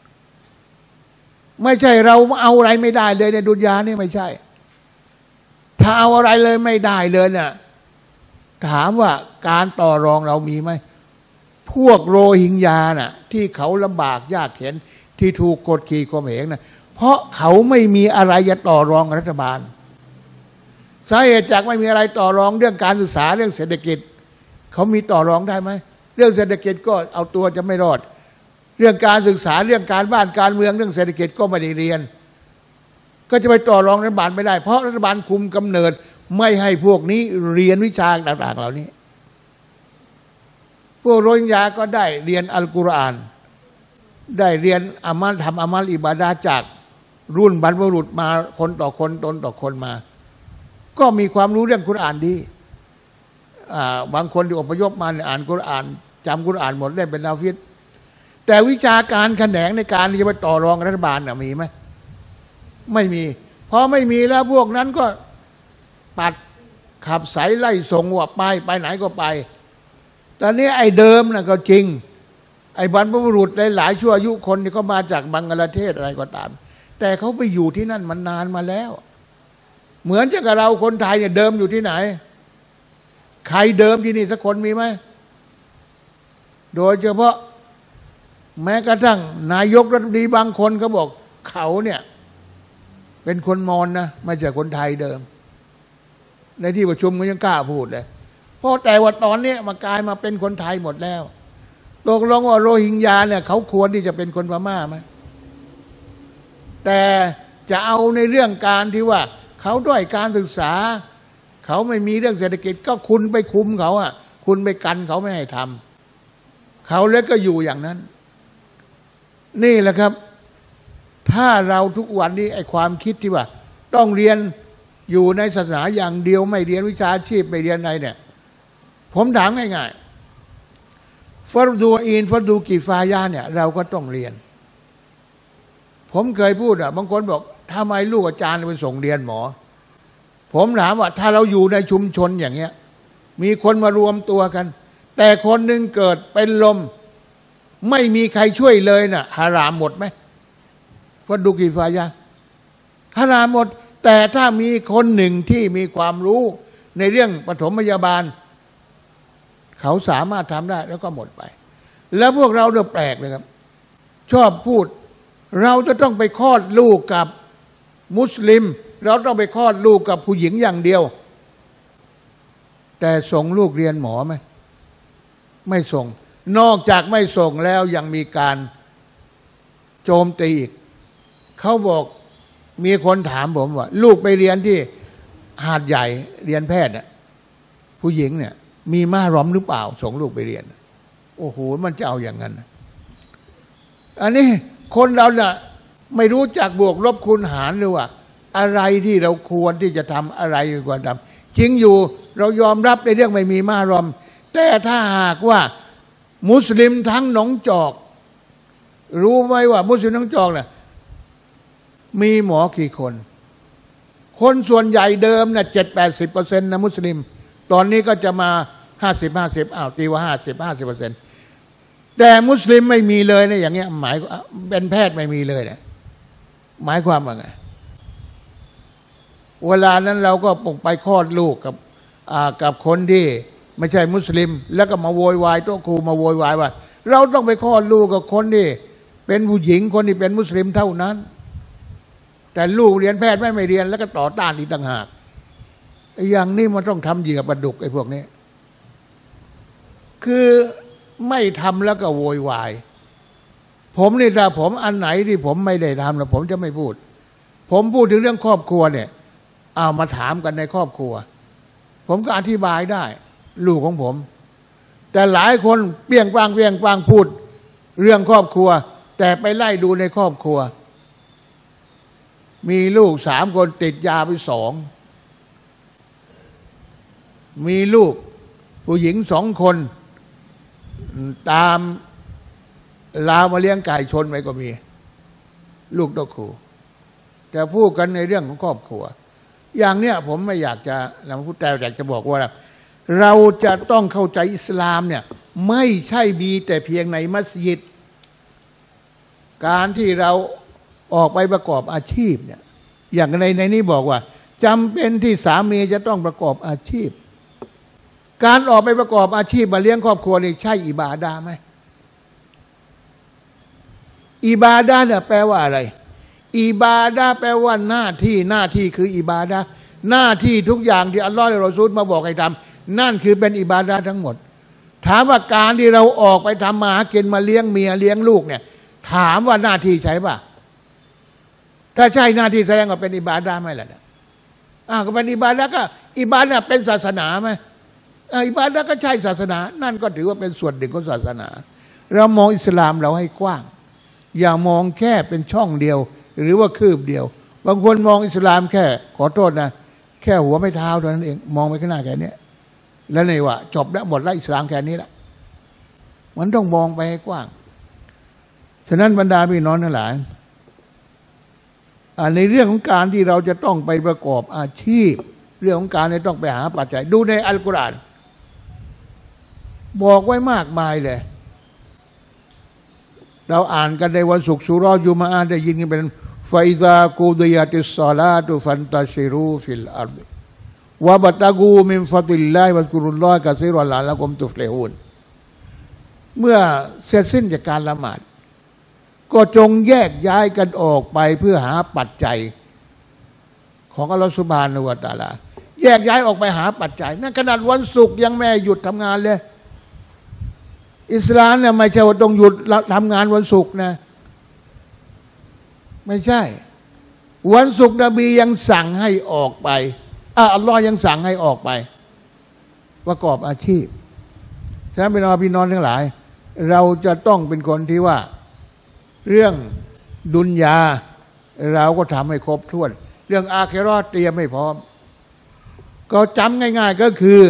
ไม่ใช่เราเอาอะไรไม่ได้เลยในดุนยานี่ไม่ใช่ถ้าเอาอะไรเลยไม่ได้เลยเนี่ยถามว่าการต่อรองเรามีไหมพวกโรฮิงญาน่ะที่เขาลำบากยากเข็ญที่ถูกกดขี่ข่มเหงน่ะเพราะเขาไม่มีอะไรจะต่อรองรัฐบาลสาเหตุจากไม่มีอะไรต่อรองเรื่องการศึกษาเรื่องเศรษฐกิจเขามีต่อรองได้ไหมเรื่องเศรษฐกิจก็เอาตัวจะไม่รอดเรื่องการศึกษาเรื่องการบ้านการเมืองเรื่องเศรษฐกิจก็ไม่ได้เรียนก็จะไปต่อรองรัฐบาลไม่ได้เพราะรัฐบาลคุมกำเนิดไม่ให้พวกนี้เรียนวิชาต่างๆเหล่านี้พวกโรฮิงญาก็ได้เรียนอัลกุรอานได้เรียนอามัลทำอามัลอิบาดะห์จากรุ่นบรรพบุรุษมาคนต่อคนตนต่อคนมาก็มีความรู้เรื่องกุรอานดีบางคนที่อพยพมาอ่านกุรอานจำกุรอานหมดได้เป็นนาฟิดแต่วิชาการแขนงในการที่จะไปต่อรองรัฐบาลน่ะมีไหมไม่มีพอไม่มีแล้วพวกนั้นก็ปัดขับสายไล่ส่งว่าไปไปไหนก็ไปตอนนี้ไอ้เดิมน่ะก็จริงไอ้บรรพบุรุษหลายๆชั่วอายุคนที่เขามาจากบังกลาเทศอะไรก็ตามแต่เขาไปอยู่ที่นั่นมันนานมาแล้วเหมือนกับเราคนไทยเนี่ยเดิมอยู่ที่ไหนใครเดิมที่นี่สักคนมีไหมโดยเฉพาะแม้กระทั่งนายกรัฐมนตรีบางคนเขาบอกเขาเนี่ยเป็นคนมอญนะไม่ใช่คนไทยเดิมในที่ประชุมก็ยังกล้าพูดเลยเพราะแต่ว่าตอนนี้มากลายมาเป็นคนไทยหมดแล้วตกลงว่าโรฮิงญาเนี่ยเขาควรที่จะเป็นคนพม่าไหมแต่จะเอาในเรื่องการที่ว่าเขาด้วยการศึกษาเขาไม่มีเรื่องเศรษฐกิจก็คุณไปคุมเขาอ่ะคุณไปกันเขาไม่ให้ทำเขาแล้วก็อยู่อย่างนั้นนี่แหละครับถ้าเราทุกวันนี้ไอ้ความคิดที่ว่าต้องเรียนอยู่ในศาสนาอย่างเดียวไม่เรียนวิชาชีพไม่เรียนอะไรเนี่ยผมถามง่ายๆฟัรดูอินฟัรดูกิฟายะเนี่ยเราก็ต้องเรียนผมเคยพูดอ่ะบางคนบอกทำไมลูกอาจารย์ไปส่งเรียนหมอผมถามว่าถ้าเราอยู่ในชุมชนอย่างเงี้ยมีคนมารวมตัวกันแต่คนหนึ่งเกิดเป็นลมไม่มีใครช่วยเลยน่ะฮารามหมดไหมฟัรดูกิฟายะฮารามหมดแต่ถ้ามีคนหนึ่งที่มีความรู้ในเรื่องปฐมพยาบาลเขาสามารถทำได้แล้วก็หมดไปแล้วพวกเราเนี่ยแปลกเลยครับชอบพูดเราจะต้องไปคลอดลูกกับมุสลิมเราต้องไปคลอดลูกกับผู้หญิงอย่างเดียวแต่ส่งลูกเรียนหมอไหมไม่ส่งนอกจากไม่ส่งแล้วยังมีการโจมตีอีกเขาบอกมีคนถามผมว่าลูกไปเรียนที่หาดใหญ่เรียนแพทย์น่ะผู้หญิงเนี่ยมีม่ารอมหรือเปล่าส่งลูกไปเรียนโอ้โหมันจะเอาอย่างนั้นอันนี้คนเราเนี่ยไม่รู้จักบวกลบคูณหารเลยว่าอะไรที่เราควรที่จะทำอะไรควรทำจริงอยู่เรายอมรับในเรื่องไม่มีม่ารอมแต่ถ้าหากว่ามุสลิมทั้งหนองจอกรู้ไหมว่ามุสลิมทั้งจอกเนี่ยมีหมอกี่คนคนส่วนใหญ่เดิมเนี่ยเจ็ดแปดสิบเปอร์เซ็นต์นะมุสลิมตอนนี้ก็จะมาห้าสิบห้าสิบอ้าวตีว่าห้าสิบห้าสิบเปอร์เซ็นต์แต่มุสลิมไม่มีเลยนะอย่างเงี้ยหมายเป็นแพทย์ไม่มีเลยเนี่ยหมายความว่าไงเวลานั้นเราก็ปกไปคลอดลูกกับกับคนที่ไม่ใช่มุสลิมแล้วก็มาโวยวายโต๊ะครูมาโวยวายว่าเราต้องไปคลอดลูกกับคนที่เป็นผู้หญิงคนที่เป็นมุสลิมเท่านั้นแต่ลูกเรียนแพทย์ไม่ไม่เรียนแล้วก็ต่อต้านอีกต่างหากอย่างนี้มันต้องทำเหยื่อปลาดุกไอ้พวกนี้คือไม่ทำแล้วก็โวยวายผมนี่ถ้าผมอันไหนที่ผมไม่ได้ทำแล้วผมจะไม่พูดผมพูดถึงเรื่องครอบครัวเนี่ยเอามาถามกันในครอบครัวผมก็อธิบายได้ลูกของผมแต่หลายคนเปี้ยงป้างเปี้ยงป้างพูดเรื่องครอบครัวแต่ไปไล่ดูในครอบครัวมีลูกสามคนติดยาไปสองมีลูกผู้หญิงสองคนตามลาวมาเลี้ยงไก่ชนไปก็มีลูกตะครูจะพูดกันในเรื่องของครอบครัวอย่างเนี้ยผมไม่อยากจะนำพูดแต่อยากจะบอกว่าเราจะต้องเข้าใจอิสลามเนี่ยไม่ใช่มีแต่เพียงในมัสยิดการที่เราออกไปประกอบอาชีพเนี่ยอย่างในในนี้บอกว่าจำเป็นที่สามีจะต้องประกอบอาชีพการออกไปประกอบอาชีพมาเลี้ยงครอบครัวนี่ใช่อิบาดะห์ไหมอิบาดะห์เนี่ยแปลว่าอะไรอิบาดะห์แปลว่าหน้าที่หน้าที่คืออิบาดะห์หน้าที่ทุกอย่างที่อัลลอฮฺและรอซูลมาบอกให้ทำนั่นคือเป็นอิบาดะห์ทั้งหมดถามว่าการที่เราออกไปทำมาหากินมาเลี้ยงเมียเลี้ยงลูกเนี่ยถามว่าหน้าที่ใช่ป่ะถ้าใช่หน้าที่แสดงว่าเป็นอิบาดะห์ไหมล่ะเนี่ยอ้าวก็เป็นอิบาดะห์ก็อิบาดะห์เป็นศาสนาไหมอิบาดะห์ก็ใช่ศาสนานั่นก็ถือว่าเป็นส่วนหนึ่งของศาสนาเรามองอิสลามเราให้กว้างอย่ามองแค่เป็นช่องเดียวหรือว่าคืบเดียวบางคนมองอิสลามแค่ขอโทษนะแค่หัวไม่เท้าเท่านั้นเองมองไปข้างหน้าแค่นี้แล้วในว่าจบแล้วหมดแล้วอิสลามแค่นี้แหละมันต้องมองไปให้กว้างฉะนั้นบรรดาพี่น้องทั้งหลายในเรื่องของการที่เราจะต้องไปประกอบอาชีพเรื่องของการที่ต้องไปหาปัจจัยดูในอัลกุรอานบอกไว้มากมายเลยเราอ่านกันในวันศุกร์สุเราะห์ยุมอะห์ได้ยินกันเป็นฟาอิซากุฎิยะติศศอลาตุฟันตัชิรูฟิลอัรฎิวะบัตกูมินฟัติลลาฮิวัซกุรุลลอฮะกะซีรันละกุมตุฟลิฮูนเมื่อเสร็จสิ้นจากการละหมาดก็จงแยกย้ายกันออกไปเพื่อหาปัจจัยของอัลลอฮฺซุบฮานะฮูวะตะอาลาแยกย้ายออกไปหาปัจจัยนั่นขนาดวันศุกร์ยังไม่หยุดทำงานเลยอิสลามเนี่ยไม่ใช่ว่าต้องหยุดทำงานวันศุกร์นะไม่ใช่วันศุกร์นบียังสั่งให้ออกไปอ่ะอัลลอฮ์ยังสั่งให้ออกไปประกอบอาชีพฉะนั้นพี่น้องพี่น้องทั้งหลายเราจะต้องเป็นคนที่ว่าเรื่องดุนยาเราก็ทำให้ครบถ้วนเรื่องอาคิเราะห์เตรียมให้พร้อมก็จำง่ายๆก็คือ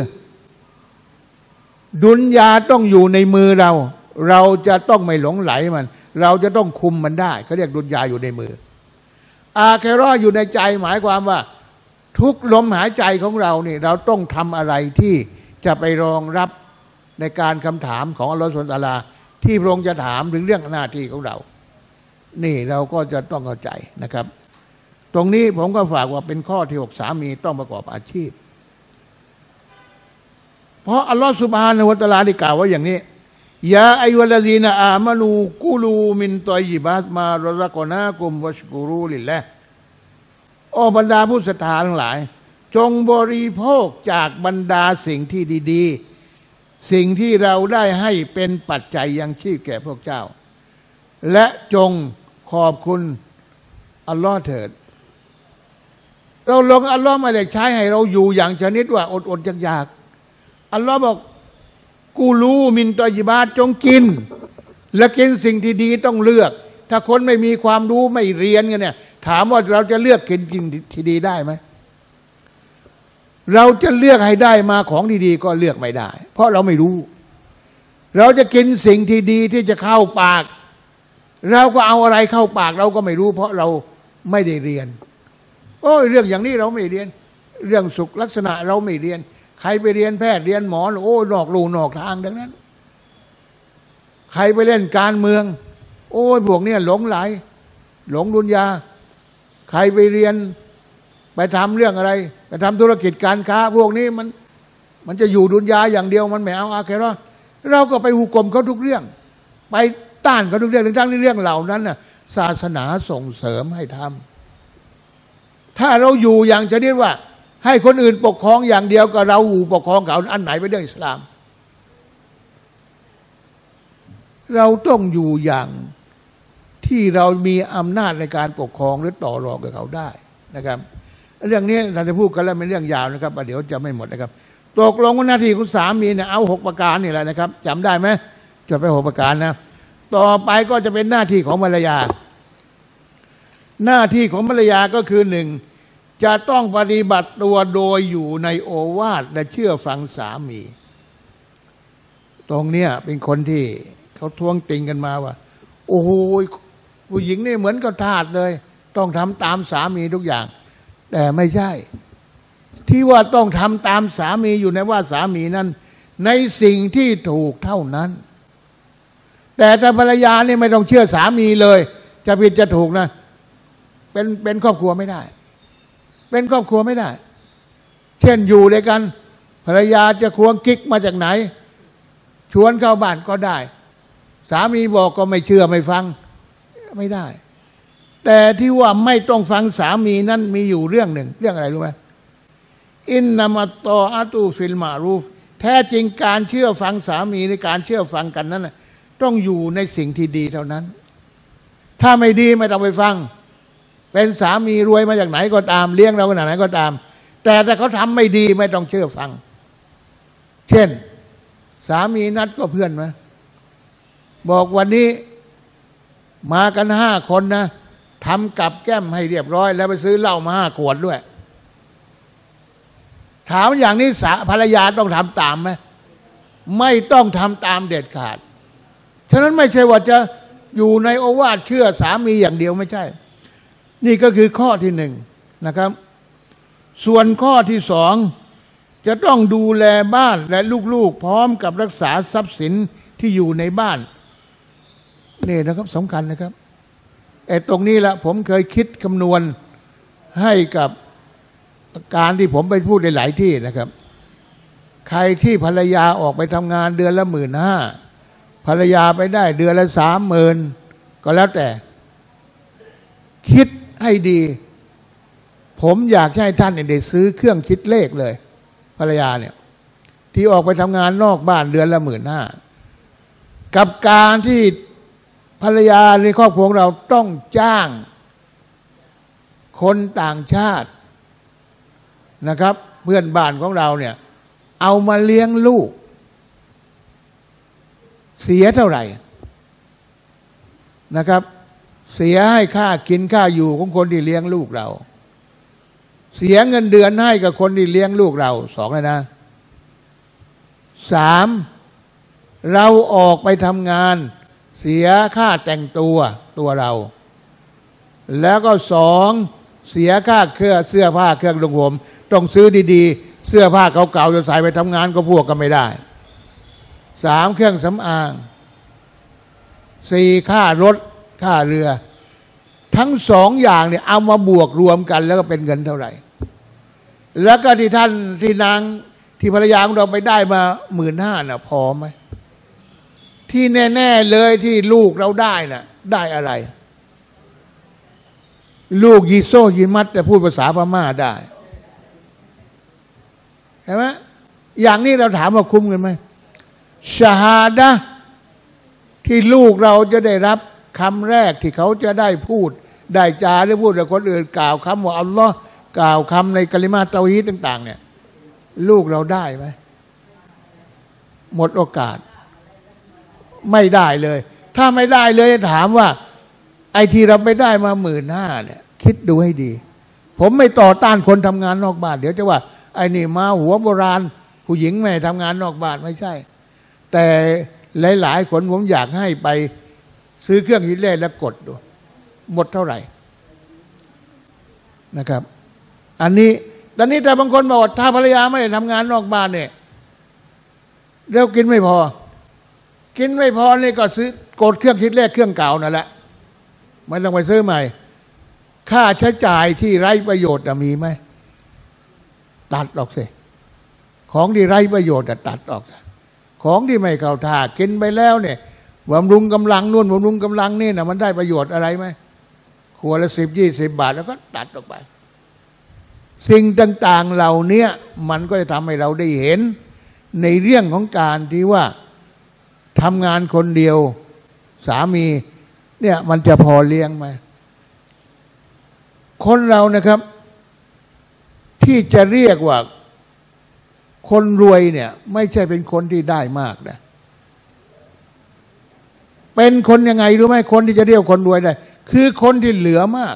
ดุนยาต้องอยู่ในมือเราเราจะต้องไม่หลงไหลมันเราจะต้องคุมมันได้เขาเรียกดุนยาอยู่ในมืออาเคเราะห์อยู่ในใจหมายความว่าทุกลมหายใจของเรานี่เราต้องทำอะไรที่จะไปรองรับในการคำถามของอัลลอฮฺซุบฮานะฮูวะตะอาลาที่พระองค์จะถามถึงเรื่องหน้าที่ของเรานี่เราก็จะต้องเข้าใจนะครับตรงนี้ผมก็ฝากว่าเป็นข้อที่หกสามีต้องประกอบอาชีพเพราะอัลลอฮฺซุบฮานะฮูวะตะอาลาได้กล่าวไว้อย่างนี้ยาอัยยุฮัลลซีนะอามานูกุลูมินตอยยิบาตมารอซักนากุมวัชกุรูลิลลาห์โอ้บรรดาผู้ศรัทธาทั้งหลายจงบริโภคจากบรรดาสิ่งที่ดีๆสิ่งที่เราได้ให้เป็นปัจจัยยังชีพแก่พวกเจ้าและจงขอบคุณอัลลอฮ์เถิดเราลงอัลลอฮ์ไม่ได้ใช้ให้เราอยู่อย่างชนิดว่าอดๆอยากๆอัลลอฮ์บอกกูรู้มินตอยิบาตจงกินและกินสิ่งที่ดีต้องเลือกถ้าคนไม่มีความรู้ไม่เรียนกันเนี่ยถามว่าเราจะเลือกกินกินที่ดีได้ไหมเราจะเลือกให้ได้มาของดีๆก็เลือกไม่ได้เพราะเราไม่รู้เราจะกินสิ่งที่ดีที่จะเข้าปากเราก็เอาอะไรเข้าปากเราก็ไม่รู้เพราะเราไม่ได้เรียนโอ้ยเรื่องอย่างนี้เราไม่เรียนเรื่องสุขลักษณะเราไม่เรียนใครไปเรียนแพทย์เรียนหมอโอ้นอกลู่นอกทางดังนั้นใครไปเล่นการเมืองโอ้ยพวกนี้หลงไหลหลงดุนยาใครไปเรียนไปทำเรื่องอะไรไปทำธุรกิจการค้าพวกนี้มันมันจะอยู่ดุนยาอย่างเดียวมันไม่เอาอาเคเราะห์เราก็ไปหุกกลมเขาทุกเรื่องไปต้านเขาทุกเรื่องทั้งที่เรื่องเหล่านั้นน่ะศาสนาส่งเสริมให้ทำถ้าเราอยู่อย่างชนิดว่าให้คนอื่นปกครองอย่างเดียวกับเราปกครองเขาอันไหนเป็นเรื่องอิสลามเราต้องอยู่อย่างที่เรามีอำนาจในการปกครองหรือต่อรองกับเขาได้นะครับเรื่องนี้เราจะพูดกันแล้วเป็นเรื่องยาวนะครับเดี๋ยวจะไม่หมดนะครับตกลงว่าหน้าที่ของสามีเนี่ยเอาหกประการนี่แหละนะครับจำได้ไหมจะไปหกประการนะต่อไปก็จะเป็นหน้าที่ของภรรยาหน้าที่ของภรรยาก็คือหนึ่งจะต้องปฏิบัติตัวโดยอยู่ในโอวาทและเชื่อฟังสามีตรงเนี้ยเป็นคนที่เขาท้วงติงกันมาว่าโอ้โหผู้หญิงนี่เหมือนกับทาสเลยต้องทำตามสามีทุกอย่างแต่ไม่ใช่ที่ว่าต้องทำตามสามีอยู่ในว่าสามีนั้นในสิ่งที่ถูกเท่านั้นแต่ถ้าภรรยานี่ไม่ต้องเชื่อสามีเลยจะผิดจะถูกนะเป็นเป็นครอบครัวไม่ได้เป็นครอบครัวไม่ได้เช่นอยู่ด้วยกันภรรยาจะควงกิ๊กมาจากไหนชวนเข้าบ้านก็ได้สามีบอกก็ไม่เชื่อไม่ฟังไม่ได้แต่ที่ว่าไม่ต้องฟังสามีนั้นมีอยู่เรื่องหนึ่งเรื่องอะไรรู้ไหมอินนามัตตออะตูฟิลมารูฟแท้จริงการเชื่อฟังสามีในการเชื่อฟังกันนั้นต้องอยู่ในสิ่งที่ดีเท่านั้นถ้าไม่ดีไม่ต้องไปฟังเป็นสามีรวยมาจากไหนก็ตามเลี้ยงเราขนาดไหนก็ตามแต่ถ้าเขาทำไม่ดีไม่ต้องเชื่อฟังเช่นสามีนัดก็เพื่อนมาบอกวันนี้มากันห้าคนนะทำกับแก้มให้เรียบร้อยแล้วไปซื้อเหล้ามาห้าขวดด้วยถามอย่างนี้สาภรรยาต้องทำตามไหมไม่ต้องทำตามเด็ดขาดฉะนั้นไม่ใช่ว่าจะอยู่ในโอวาทเชื่อสามีอย่างเดียวไม่ใช่นี่ก็คือข้อที่หนึ่งนะครับส่วนข้อที่สองจะต้องดูแลบ้านและลูกๆพร้อมกับรักษาทรัพย์สินที่อยู่ในบ้านนี่นะครับสำคัญนะครับไอ้ตรงนี้ละผมเคยคิดคำนวณให้กับการที่ผมไปพูดในหลายที่นะครับใครที่ภรรยาออกไปทำงานเดือนละหมื่นห้าภรรยาไปได้เดือนละสามหมื่นก็แล้วแต่คิดให้ดีผมอยากให้ท่านได้ซื้อเครื่องคิดเลขเลยภรรยาเนี่ยที่ออกไปทำงานนอกบ้านเดือนละหมื่นห้ากับการที่ภรรยาในครอบครัวเราต้องจ้างคนต่างชาตินะครับเพื่อนบ้านของเราเนี่ยเอามาเลี้ยงลูกเสียเท่าไหร่นะครับเสียให้ค่ากินค่าอยู่ของคนที่เลี้ยงลูกเราเสียเงินเดือนให้กับคนที่เลี้ยงลูกเราสองเลยนะสามเราออกไปทำงานเสียค่าแต่งตัวตัวเราแล้วก็สองเสียค่าเครื่องเสื้อผ้าเครื่องนุ่งห่มต้องซื้อดีๆเสื้อผ้าเก่าๆจะใส่ไปทำงานก็พวกก็ไม่ได้สามเครื่องสำอางสี่ค่ารถค่าเรือทั้งสองอย่างเนี่ยเอามาบวกรวมกันแล้วก็เป็นเงินเท่าไหร่แล้วก็ที่ท่านที่นางที่ภรรยาของเราไปได้มาหมื่นห้าน่ะพอไหมที่แน่ๆเลยที่ลูกเราได้น่ะได้อะไรลูกยิโซยิมัตแต่พูดภาษาพม่าได้เห็นไหมอย่างนี้เราถามว่าคุ้มกันไหมชาฮาดะที่ลูกเราจะได้รับคำแรกที่เขาจะได้พูดได้จาได้พูดกับคนอื่นกล่าวคำว่าอัลลอฮ์กล่าวคำในกะลิมาเตาฮีดต่างๆเนี่ยลูกเราได้ไหมหมดโอกาสไม่ได้เลยถ้าไม่ได้เลยถามว่าไอ้ที่เราไปได้มาหมื่นห้าเนี่ยคิดดูให้ดีผมไม่ต่อต้านคนทำงานนอกบ้านเดี๋ยวจะว่าไอ้นี่มาหัวโบราณผู้หญิงไม่ทำงานนอกบ้านไม่ใช่แต่หลายๆคนผมอยากให้ไปซื้อเครื่องฮิตเล่แล้วกดดูหมดเท่าไหร่นะครับอันนี้ตอนนี้แต่บางคนบอกถ้าภรรยาไม่ได้ทำงานนอกบ้านเนี่ยแล้วกินไม่พอกินไม่พอนี่ก็ซื้อกดเครื่องคิดเลขเครื่องเก่านั่นแหละไม่ต้องไปซื้อใหม่ค่าใช้จ่ายที่ไร้ประโยชน์มีไหมตัดออกสิของที่ไร้ประโยชน์ตัดออกของที่ไม่เข้าท่ากินไปแล้วเนี่ยบำรุงกำลังนู่นบำรุงกำลังนี่นะมันได้ประโยชน์อะไรไหมขวดละสิบยี่สิบบาทแล้วก็ตัดออกไปสิ่งต่างๆเหล่านี้มันก็จะทำให้เราได้เห็นในเรื่องของการที่ว่าทำงานคนเดียวสามีเนี่ยมันจะพอเลี้ยงไหมคนเรานะครับที่จะเรียกว่าคนรวยเนี่ยไม่ใช่เป็นคนที่ได้มากนะเป็นคนยังไงรู้ไหมคนที่จะเรียกคนรวยได้คือคนที่เหลือมาก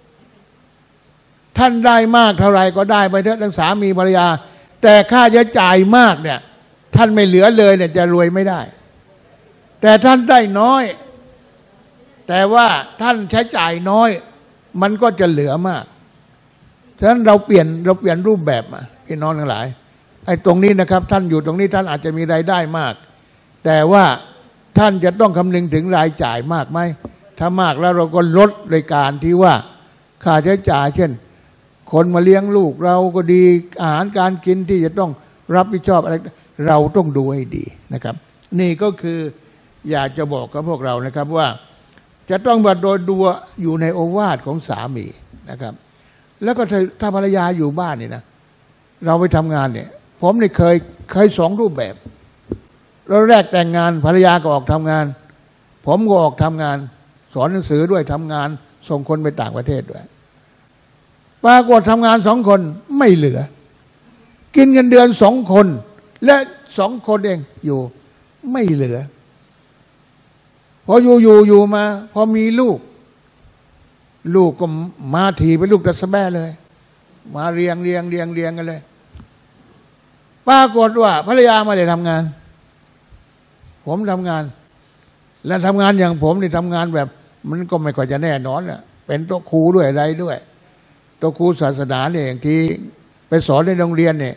ท่านได้มากเท่าไรก็ได้ไปเถอะทั้งสามีภรรยาแต่ค่าใช้จ่ายมากเนี่ยท่านไม่เหลือเลยเนี่ยจะรวยไม่ได้แต่ท่านได้น้อยแต่ว่าท่านใช้จ่ายน้อยมันก็จะเหลือมากฉะนั้นเราเปลี่ยนเราเปลี่ยนรูปแบบมาพี่น้องทั้งหลายไอ้ตรงนี้นะครับท่านอยู่ตรงนี้ท่านอาจจะมีรายได้มากแต่ว่าท่านจะต้องคำนึงถึงรายจ่ายมากไหมถ้ามากแล้วเราก็ลดรายการที่ว่าค่าใช้จ่ายเช่นคนมาเลี้ยงลูกเราก็ดีอาหารการกินที่จะต้องรับผิดชอบอะไรเราต้องดูให้ดีนะครับนี่ก็คืออยากจะบอกกับพวกเรานะครับว่าจะต้องมาโดยดูอยู่ในโอวาทของสามีนะครับแล้วก็ถ้าภรรยาอยู่บ้านนี่นะเราไปทำงานเนี่ยผมนี่เคยเคยสองรูปแบบแล้วแรกแต่งงานภรรยาก็ออกทำงานผมก็ออกทำงานสอนหนังสือด้วยทำงานส่งคนไปต่างประเทศด้วยปรากฏทำงานสองคนไม่เหลือกินเงินเดือนสองคนและสองคนเองอยู่ไม่เหลือพออยู่อยู่อยู่มาพอมีลูกลูกก็มาทีเป็นลูกตะสะแบ้เลยมาเรียงเรียงเรียงเรียงกันเลยปรากฏว่าภรรยาไม่ได้ทำงานผมทำงานและทำงานอย่างผมนี่ทำงานแบบมันก็ไม่ค่อยจะแน่นอนแหละเป็นโต๊ะครูด้วยอะไรด้วยโต๊ะครูศาสนาเนี่ยอย่างที่ไปสอนในโรงเรียนเนี่ย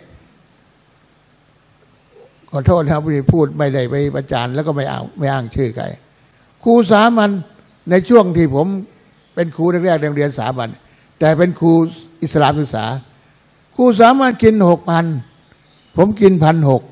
ขอโทษนะพี่พูดไม่ได้ไปประจานแล้วก็ไม่เอาไม่อ้างชื่อใครครูสามัญในช่วงที่ผมเป็นครูแรกๆในโรงเรียนสามัญแต่เป็นครูอิสลามศึกษาครูสามัญกินหกพันผมกินพันหก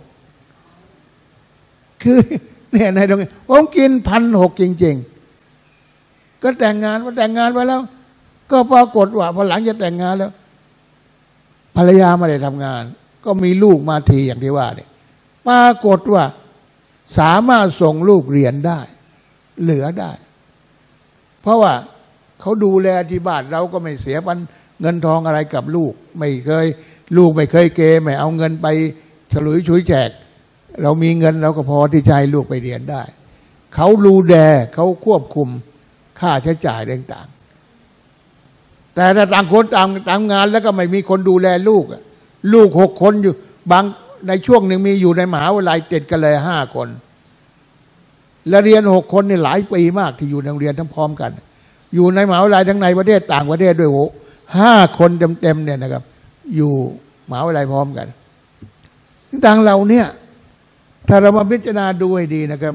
คือเนี่ยในตรงนี้ผมกินพันหกจริงๆก็แต่งงานพอแต่งงานไปแล้วก็ปรากฏว่าพอหลังจะแต่งงานแล้วภรรยาไม่ได้ทำงานก็มีลูกมาทีอย่างที่ว่าเนี่ยปรากฏว่าสามารถส่งลูกเรียนได้เหลือได้เพราะว่าเขาดูแลที่บ้านเราก็ไม่เสียปันเงินทองอะไรกับลูกไม่เคยลูกไม่เคยเกไม่เอาเงินไปฉลุยฉุยแจกเรามีเงินเราก็พอที่จะให้ลูกไปเรียนได้เขาดูแลเขาควบคุมค่าใช้จ่ายต่างๆแต่แต่ถ้าต่างคนต่างทำงานแล้วก็ไม่มีคนดูแลลูกลูกหกคนอยู่บางในช่วงหนึ่งมีอยู่ในมหาวิทยาลัยติดกันเลยห้าคนและเรียนหกคนนี่หลายปีมากที่อยู่ในโรงเรียนทั้งพร้อมกันอยู่ในมหาวิทยาลัยทั้งในประเทศต่างประเทศด้วยโหห้าคนเต็มๆเนี่ยนะครับอยู่มหาวิทยาลัยพร้อมกันต่างเราเนี่ยถ้าเรามาพิจารณาดูให้ดีนะครับ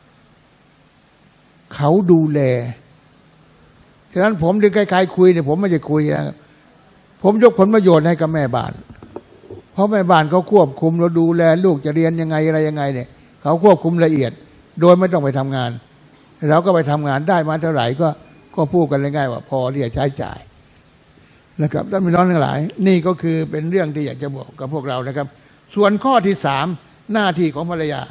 เขาดูแลฉะนั้นผมถึงใครๆคุยเนี่ยผมไม่จะคุยนะผมยกผลประโยชน์ให้กับแม่บ้านเพราะแม่บ้านเขาควบคุมเราดูแลลูกจะเรียนยังไงอะไรยังไงเนี่ยเขาควบคุมละเอียดโดยไม่ต้องไปทำงานเราก็ไปทำงานได้มาเท่าไหร่ก็ก็พูดกันง่ายๆว่าพอที่จะใช้จ่ายนะครับท่านพี่น้องทั้งหลายนี่ก็คือเป็นเรื่องที่อยากจะบอกกับพวกเรานะครับส่วนข้อที่สามหน้าที่ของภรรยา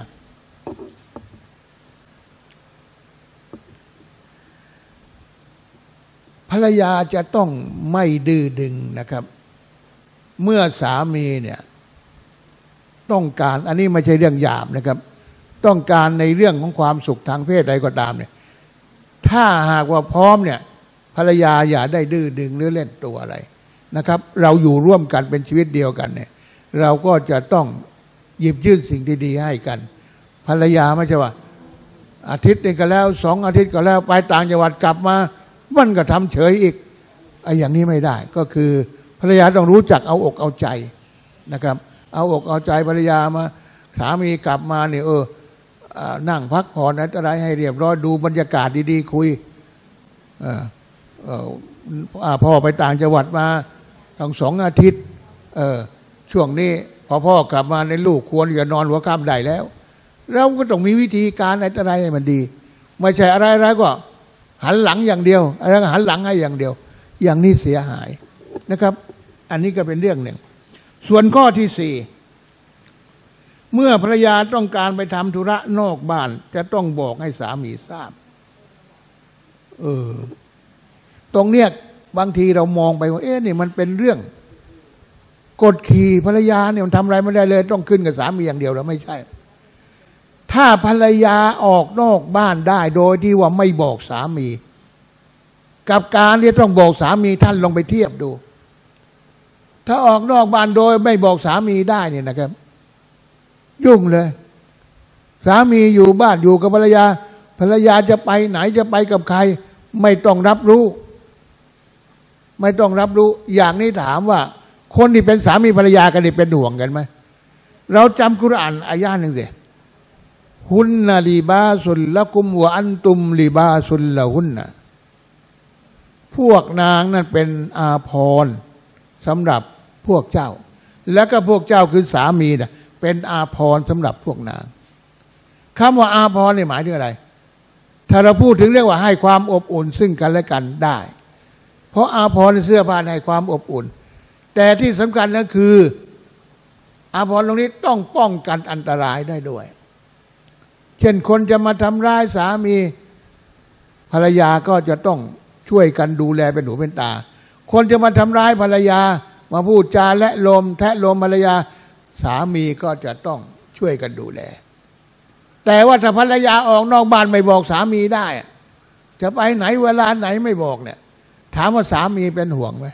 ภรรยาจะต้องไม่ดื้อดึงนะครับเมื่อสามีเนี่ยต้องการอันนี้ไม่ใช่เรื่องหยาบนะครับต้องการในเรื่องของความสุขทางเพศใดก็ตามเนี่ยถ้าหากว่าพร้อมเนี่ยภรรยาอย่าได้ดื้อดึงหรือเล่นตัวอะไรนะครับเราอยู่ร่วมกันเป็นชีวิตเดียวกันเนี่ยเราก็จะต้องหยิบยื่นสิ่งดีๆให้กันภรรยาไม่ใช่ว่าอาทิตย์นึงก็แล้วสองอาทิตย์ก็แล้วไปต่างจังหวัดกลับมามันก็ทำเฉยอีกไอ้อย่างนี้ไม่ได้ก็คือภรรยาต้องรู้จักเอาอกเอาใจนะครับเอาอกเอาใจภรรยามาสามีกลับมาเนี่ยเออนั่งพักผ่อนอะไรให้เรียบร้อยดูบรรยากาศดีๆคุยเออเออพ่อไปต่างจังหวัดมาตั้งสองอาทิตย์เออช่วงนี้พอพ่อกลับมาในลูกควรจะนอนหัวค่ำได้แล้วเราก็ต้องมีวิธีการอะไรให้มันดีไม่ใช่อะไรๆก็หันหลังอย่างเดียวอะไรก็หันหลังให้อย่างเดียวอย่างนี้เสียหายนะครับอันนี้ก็เป็นเรื่องหนึ่งส่วนข้อที่สี่เมื่อภรรยาต้องการไปทำธุระนอกบ้านจะต้องบอกให้สามีทราบเออตรงเนี้ยบางทีเรามองไปว่าเอ๊ะนี่มันเป็นเรื่องกดขี่ภรรยาเนี่ยมันทำอะไรไม่ได้เลยต้องขึ้นกับสามีอย่างเดียวแล้วไม่ใช่ถ้าภรรยาออกนอกบ้านได้โดยที่ว่าไม่บอกสามีกับการที่ต้องบอกสามีท่านลองไปเทียบดูถ้าออกนอกบ้านโดยไม่บอกสามีได้เนี่ยนะครับยุ่งเลยสามีอยู่บ้านอยู่กับภรรยาภรรยาจะไปไหนจะไปกับใครไม่ต้องรับรู้ไม่ต้องรับรู้อย่างนี้ถามว่าคนที่เป็นสามีภรรยากันนี่เป็นห่วงกันไหมเราจำกุรอานอายะห์หนึ่งสิฮุนนาลิบาสุลละกุมวะอันตุมลิบาสุลละฮุนนะพวกนางนั่นเป็นอาภรณ์สำหรับพวกเจ้าแล้วก็พวกเจ้าคือสามีน่ะเป็นอาภรณ์สำหรับพวกนางคำว่าอาภรณ์นี่หมายถึงอะไรถ้าเราพูดถึงเรียกว่าให้ความอบอุ่นซึ่งกันและกันได้เพราะอาภรณ์เสื้อผ้าให้ความอบอุ่นแต่ที่สำคัญก็คืออาภรณ์ตรงนี้ต้องป้องกันอันตรายได้ด้วยเช่นคนจะมาทำร้ายสามีภรรยาก็จะต้องช่วยกันดูแลเป็นหูเป็นตาคนจะมาทำร้ายภรรยามาพูดจาและลมแทะลมภรรยาสามีก็จะต้องช่วยกันดูแลแต่ว่าถ้าภรรยาออกนอกบ้านไม่บอกสามีได้จะไปไหนเวลาไหนไม่บอกเนี่ยถามว่าสามีเป็นห่วงไหม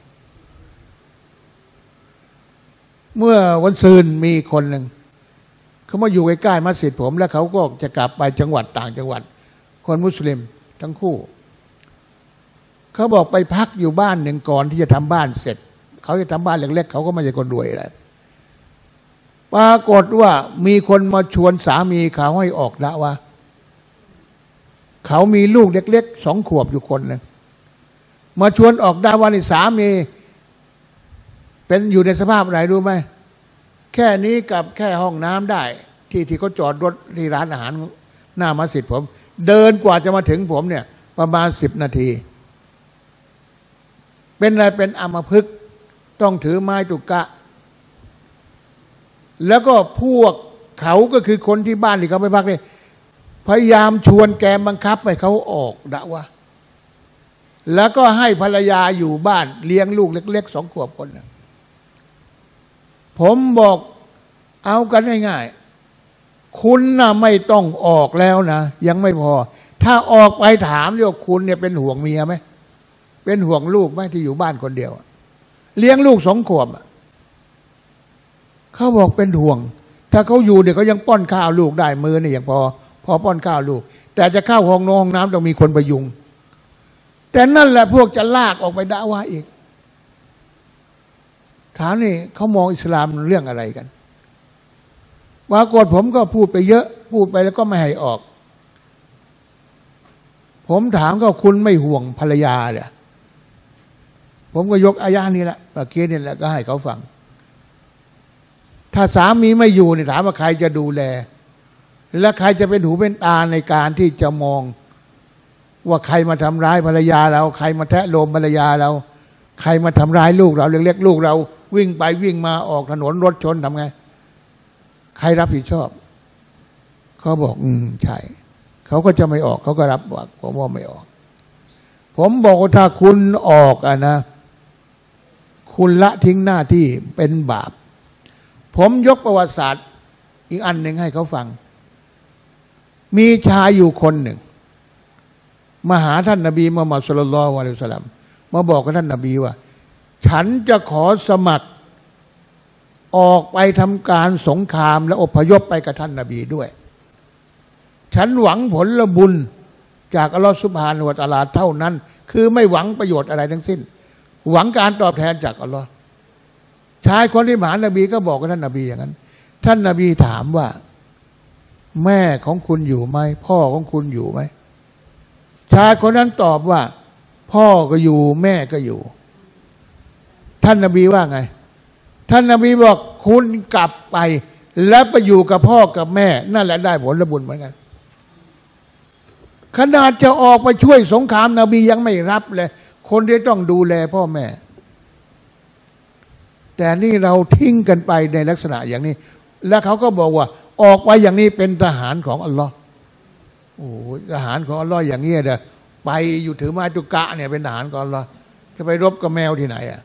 เมื่อวันซืนมีคนหนึ่งเขามาอยู่ใกล้ๆมัสยิดผมแล้วเขาก็จะกลับไปจังหวัดต่างจังหวัดคนมุสลิมทั้งคู่เขาบอกไปพักอยู่บ้านหนึ่งก่อนที่จะทำบ้านเสร็จเขาจะทำบ้านเล็กๆเขาก็ไม่ใช่คนรวยอะไรปรากฏว่ามีคนมาชวนสามีเขาให้ออกละว่าเขามีลูกเล็กๆสองขวบอยู่คนหนึ่งมาชวนออกได้ว่านี่สามีเป็นอยู่ในสภาพไหนรู้ไหมแค่นี้กับแค่ห้องน้ำได้ที่ที่เขาจอดรถที่ร้านอาหารหน้ามัสยิดผมเดินกว่าจะมาถึงผมเนี่ยประมาณสิบนาทีเป็นอะไรเป็นอัมพฤกษ์ต้องถือไม้ตุกะแล้วก็พวกเขาก็คือคนที่บ้านที่เขาไปพักเนี่ยพยายามชวนแกบังคับให้เขาออกดะวะแล้วก็ให้ภรรยาอยู่บ้านเลี้ยงลูกเล็กๆสองขวบคนนะผมบอกเอากันง่ายๆคุณน่ะไม่ต้องออกแล้วนะยังไม่พอถ้าออกไปถามว่าคุณเนี่ยเป็นห่วงเมียไหมเป็นห่วงลูกไหมที่อยู่บ้านคนเดียวเลี้ยงลูกสองขวบเขาบอกเป็นห่วงถ้าเขาอยู่เดี๋ยวเขายังป้อนข้าวลูกได้มือนี่อย่างพอพอป้อนข้าวลูกแต่จะเข้าห้องนอนห้องน้ำต้องมีคนประยุงแต่นั่นแหละพวกจะลากออกไปด่าว่าอีกถามนี่เขามองอิสลามเรื่องอะไรกันปรากฏผมก็พูดไปเยอะพูดไปแล้วก็ไม่ให้ออกผมถามก็คุณไม่ห่วงภรรยาเหรอผมก็ยกอายะนี้แหละเมื่อกี้นี่แหละก็ให้เขาฟังถ้าสามีไม่อยู่เนี่ยถามว่าใครจะดูแลและใครจะเป็นหูเป็นตาในการที่จะมองว่าใครมาทำร้ายภรรยาเราใครมาแทะโลมภรรยาเราใครมาทำร้ายลูกเราเล็กๆลูกเราวิ่งไปวิ่งมาออกถนนรถชนทำไงใครรับผิดชอบเขาบอกอืมใช่เขาก็จะไม่ออกเขาก็รับว่าผมว่าไม่ออกผมบอกว่าถ้าคุณออกอ่ะนะคุณละทิ้งหน้าที่เป็นบาปผมยกประวัติศาสตร์อีกอันหนึ่งให้เขาฟังมีชายอยู่คนหนึ่งมาหาท่านนบีมุฮัมมัดศ็อลลัลลอฮุอะลัยฮิวะซัลลัมมาบอกกับท่านนบีว่าฉันจะขอสมัครออกไปทำการสงครามและอพยพไปกับท่านนบีด้วยฉันหวังผลบุญจากอัลลอฮฺซุบฮานะฮูวะตะอาลาเท่านั้นคือไม่หวังประโยชน์อะไรทั้งสิ้นหวังการตอบแทนจากอัลลอฮฺชายคนที่มาหานบีก็บอกกับท่านนบีอย่างนั้นท่านนบีถามว่าแม่ของคุณอยู่ไหมพ่อของคุณอยู่ไหมชายคนนั้นตอบว่าพ่อก็อยู่แม่ก็อยู่ท่านนบีว่าไงท่านนบีบอกคุณกลับไปแล้วไปอยู่กับพ่อกับแม่นั่นแหละได้ผลบุญเหมือนกันขนาดจะออกไปช่วยสงครามนบียังไม่รับเลยคนที่ต้องดูแลพ่อแม่แต่นี่เราทิ้งกันไปในลักษณะอย่างนี้แล้วเขาก็บอกว่าออกไปอย่างนี้เป็นทหารของอัลลอฮ์โอ้ทหารของอัลลอฮ์อย่างนี้เด้อไปอยู่ถือไม้ตุกะเนี่ยเป็นทหารของอัลลอฮ์จะไปรบกับแมวที่ไหนอ่ะ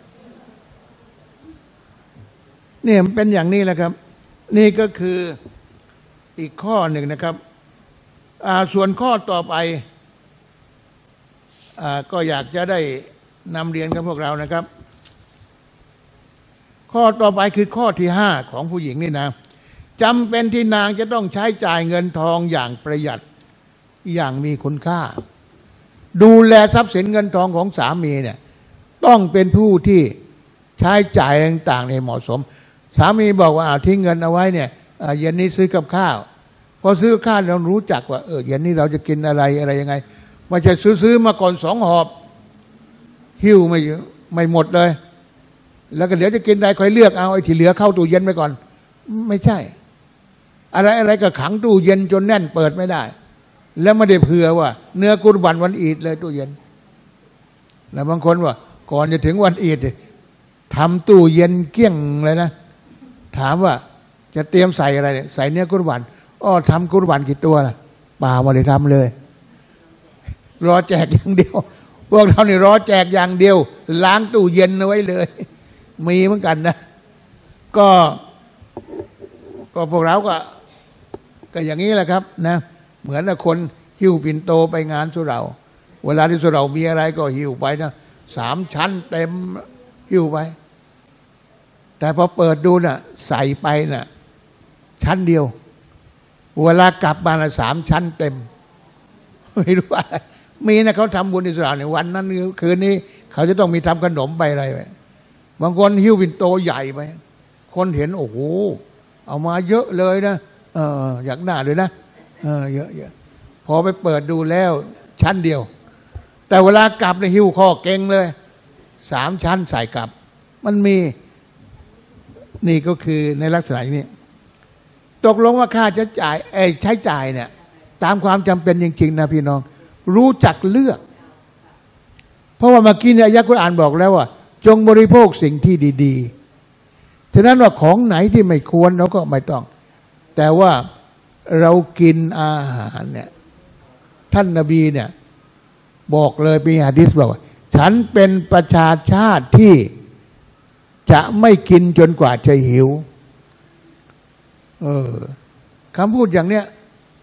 เนี่ยมันเป็นอย่างนี้แหละครับนี่ก็คืออีกข้อหนึ่งนะครับส่วนข้อต่อไปก็อยากจะได้นำเรียนกับพวกเรานะครับข้อต่อไปคือข้อที่ห้าของผู้หญิงนี่นะจำเป็นที่นางจะต้องใช้จ่ายเงินทองอย่างประหยัดอย่างมีคุณค่าดูแลทรัพย์สินเงินทองของสามีเนี่ยต้องเป็นผู้ที่ใช้จ่ายต่างๆในเหมาะสมสามีบอกว่าทิ้งเงินเอาไว้เนี่ยเย็นนี้ซื้อกับข้าวพอซื้อข้าวเรารู้จักว่าเออเย็นนี้เราจะกินอะไรอะไรยังไงไม่ใช่ซื้อๆมาก่อนสองหอบหิ้วไม่ไม่หมดเลยแล้วก็เดี๋ยวจะกินอะไรค่อยเลือกเอาไอ้ที่เหลือเข้าตู้เย็นไปก่อนไม่ใช่อะไรอะไรก็ขังตู้เย็นจนแน่นเปิดไม่ได้แล้วไม่ได้เผื่อว่าเนื้อกุรบันวันอีดเลยตู้เย็นแล้วบางคนว่าก่อนจะถึงวันอีดทำตู้เย็นเกลี้ยงเลยนะถามว่าจะเตรียมใส่อะไรใส่เนื้อกุรบันอ้อทำกุรบันกี่ตัวล่ะเปล่าไม่ได้ทำเลยรอแจกอย่างเดียวพวกเรานี่รอแจกอย่างเดียวล้างตู้เย็นเอาไว้เลยมีเหมือนกันนะก็ก็พวกเราก็ก็อย่างนี้แหละครับนะเหมือนคนหิ้วปิ่นโตไปงานสุเราเวลาที่สุเรามีอะไรก็หิ้วไปนะสามชั้นเต็มหิ้วไปแต่พอเปิดดูน่ะใส่ไปน่ะชั้นเดียวเวลากลับมาละสามชั้นเต็มไม่รู้อะไรมีนะเขาทำบุญอิสลามในวันนั้นคืนนี้เขาจะต้องมีทำขนมไปอะไรไปบางคนหิ้วปิ่นโตใหญ่ไปคนเห็นโอ้โหเอามาเยอะเลยนะเอออยากหน้าเลยนะเออเยอะเยอะพอไปเปิดดูแล้วชั้นเดียวแต่เวลากลับเนี่ยหิ้วข้อเก่งเลยสามชั้นใส่กลับมันมีนี่ก็คือในลักษณะนี้ตกลงว่าค่าใช้จ่ายไอ้ใช้จ่ายเนี่ยตามความจำเป็นจริงๆนะพี่น้องรู้จักเลือกเพราะว่าเมื่อกี้เนี่ยอายะกุรอานบอกแล้วว่าจงบริโภคสิ่งที่ดีๆฉะนั้นว่าของไหนที่ไม่ควรเราก็ไม่ต้องแต่ว่าเรากินอาหารเนี่ยท่านนบีเนี่ยบอกเลยมีหะดีษบอกว่าฉันเป็นประชาชาติที่จะไม่กินจนกว่าจะหิวเออคำพูดอย่างเนี้ย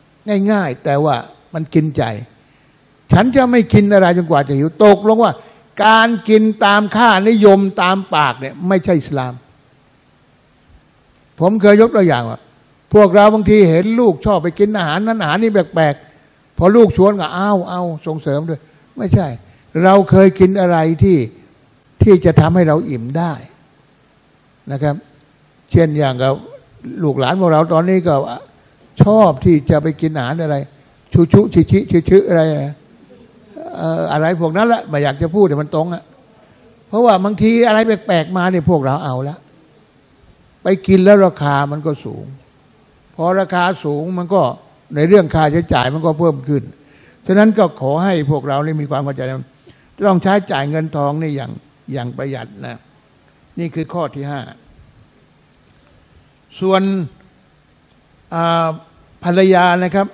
ง่ายๆแต่ว่ามันกินใจฉันจะไม่กินอะไรจนกว่าจะหิวตกลงว่าการกินตามค่านิยมตามปากเนี่ยไม่ใช่อิสลามผมเคยยกตัวอย่างว่าพวกเราบางทีเห็นลูกชอบไปกินอาหารนั้นอาหารนี่แปลกๆพอลูกชวนก็อ้าวเอาส่งเสริมด้วยไม่ใช่เราเคยกินอะไรที่ที่จะทำให้เราอิ่มได้นะครับเช่นอย่างกับลูกหลานของเราตอนนี้ก็ชอบที่จะไปกินอาหารอะไรชุชุชิชิชิชิอะไรอะไรพวกนั้นแหละไม่อยากจะพูดแต่มันตรงอ่ะเพราะว่าบางทีอะไรแปลกๆมาเนี่ยพวกเราเอาละไปกินแล้วราคามันก็สูงพอราคาสูงมันก็ในเรื่องค่าใช้จ่ายมันก็เพิ่มขึ้นฉะนั้นก็ขอให้พวกเรานี่มีความเข้าใจต้องใช้จ่ายเงินทองนี่อย่างอย่างประหยัดนะนี่คือข้อที่ห้าส่วนภรรยานะครับ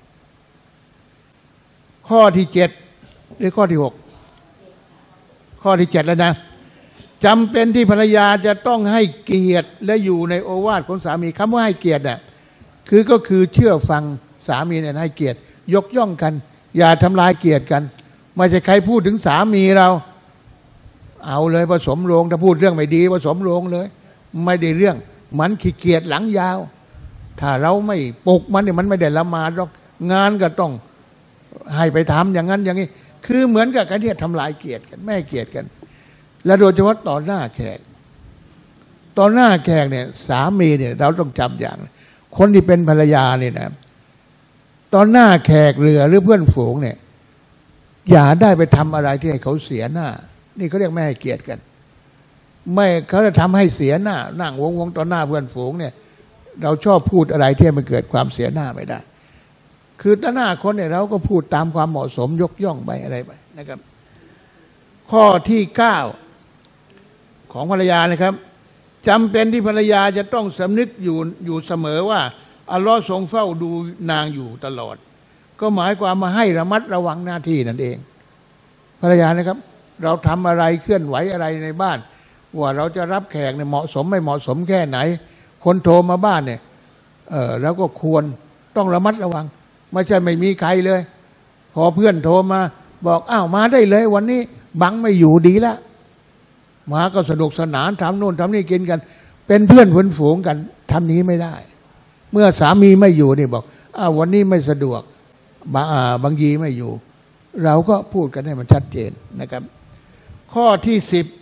ข้อที่เจ็ดหรือข้อที่หกข้อที่เจ็ดแล้วนะจำเป็นที่ภรรยาจะต้องให้เกียรติและอยู่ในโอวาทของสามีคำว่าให้เกียรติน่ะคือก็คือเชื่อฟังสามีเนี่ยให้เกียรติยกย่องกันอย่าทำลายเกียรติกันไม่ใช่ใครพูดถึงสามีเราเอาเลยผสมโรงถ้าพูดเรื่องไม่ดีผสมโรงเลยไม่ได้เรื่องมันขี้เกียจหลังยาวถ้าเราไม่ปลุกมันเนี่ยมันไม่ได้ละหมาดหรอกงานก็ต้องให้ไปทำอย่างนั้นอย่างนี้คือเหมือนกับการที่ทำลายเกียรติกันไม่ให้เกียรติกันและโดยเฉพาะต่อหน้าแขกต่อหน้าแขกเนี่ยสามีเนี่ยเราต้องจำอย่างคนที่เป็นภรรยาเนี่ยนะตอนหน้าแขกเรือหรือเพื่อนฝูงเนี่ยอย่าได้ไปทำอะไรที่ให้เขาเสียหน้านี่เขาเรียกไม่ให้เกียรติกันไม่เขาจะทำให้เสียหน้านั่งวงวงต่อหน้าเพื่อนฝูงเนี่ยเราชอบพูดอะไรที่มันเกิดความเสียหน้าไม่ได้คือต่อหน้าคนเนี่ยเราก็พูดตามความเหมาะสมยกย่องไปอะไรไปนะครับข้อที่เก้าของภรรยานะครับจำเป็นที่ภรรยาจะต้องสำนึกอยู่อยู่เสมอว่าอัลลอฮ์ทรงเฝ้าดูนางอยู่ตลอดก็หมายความมาให้ระมัดระวังหน้าที่นั่นเองภรรยานะครับเราทำอะไรเคลื่อนไหวอะไรในบ้านว่าเราจะรับแขกเนี่ยเหมาะสมไม่เหมาะสมแค่ไหนคนโทรมาบ้านเนี่ยเออแล้วก็ควรต้องระมัดระวังไม่ใช่ไม่มีใครเลยพอเพื่อนโทรมาบอกอ้าวมาได้เลยวันนี้บังไม่อยู่ดีแล้วมาก็สนุกสนานทำโน่นทำนี่กินกันเป็นเพื่อนเพื่อนฝูงกันทำนี้ไม่ได้เมื่อสามีไม่อยู่นี่บอกอ้าววันนี้ไม่สะดวกบางบางยีไม่อยู่เราก็พูดกันให้มันชัดเจนนะครับข้อที่สิบ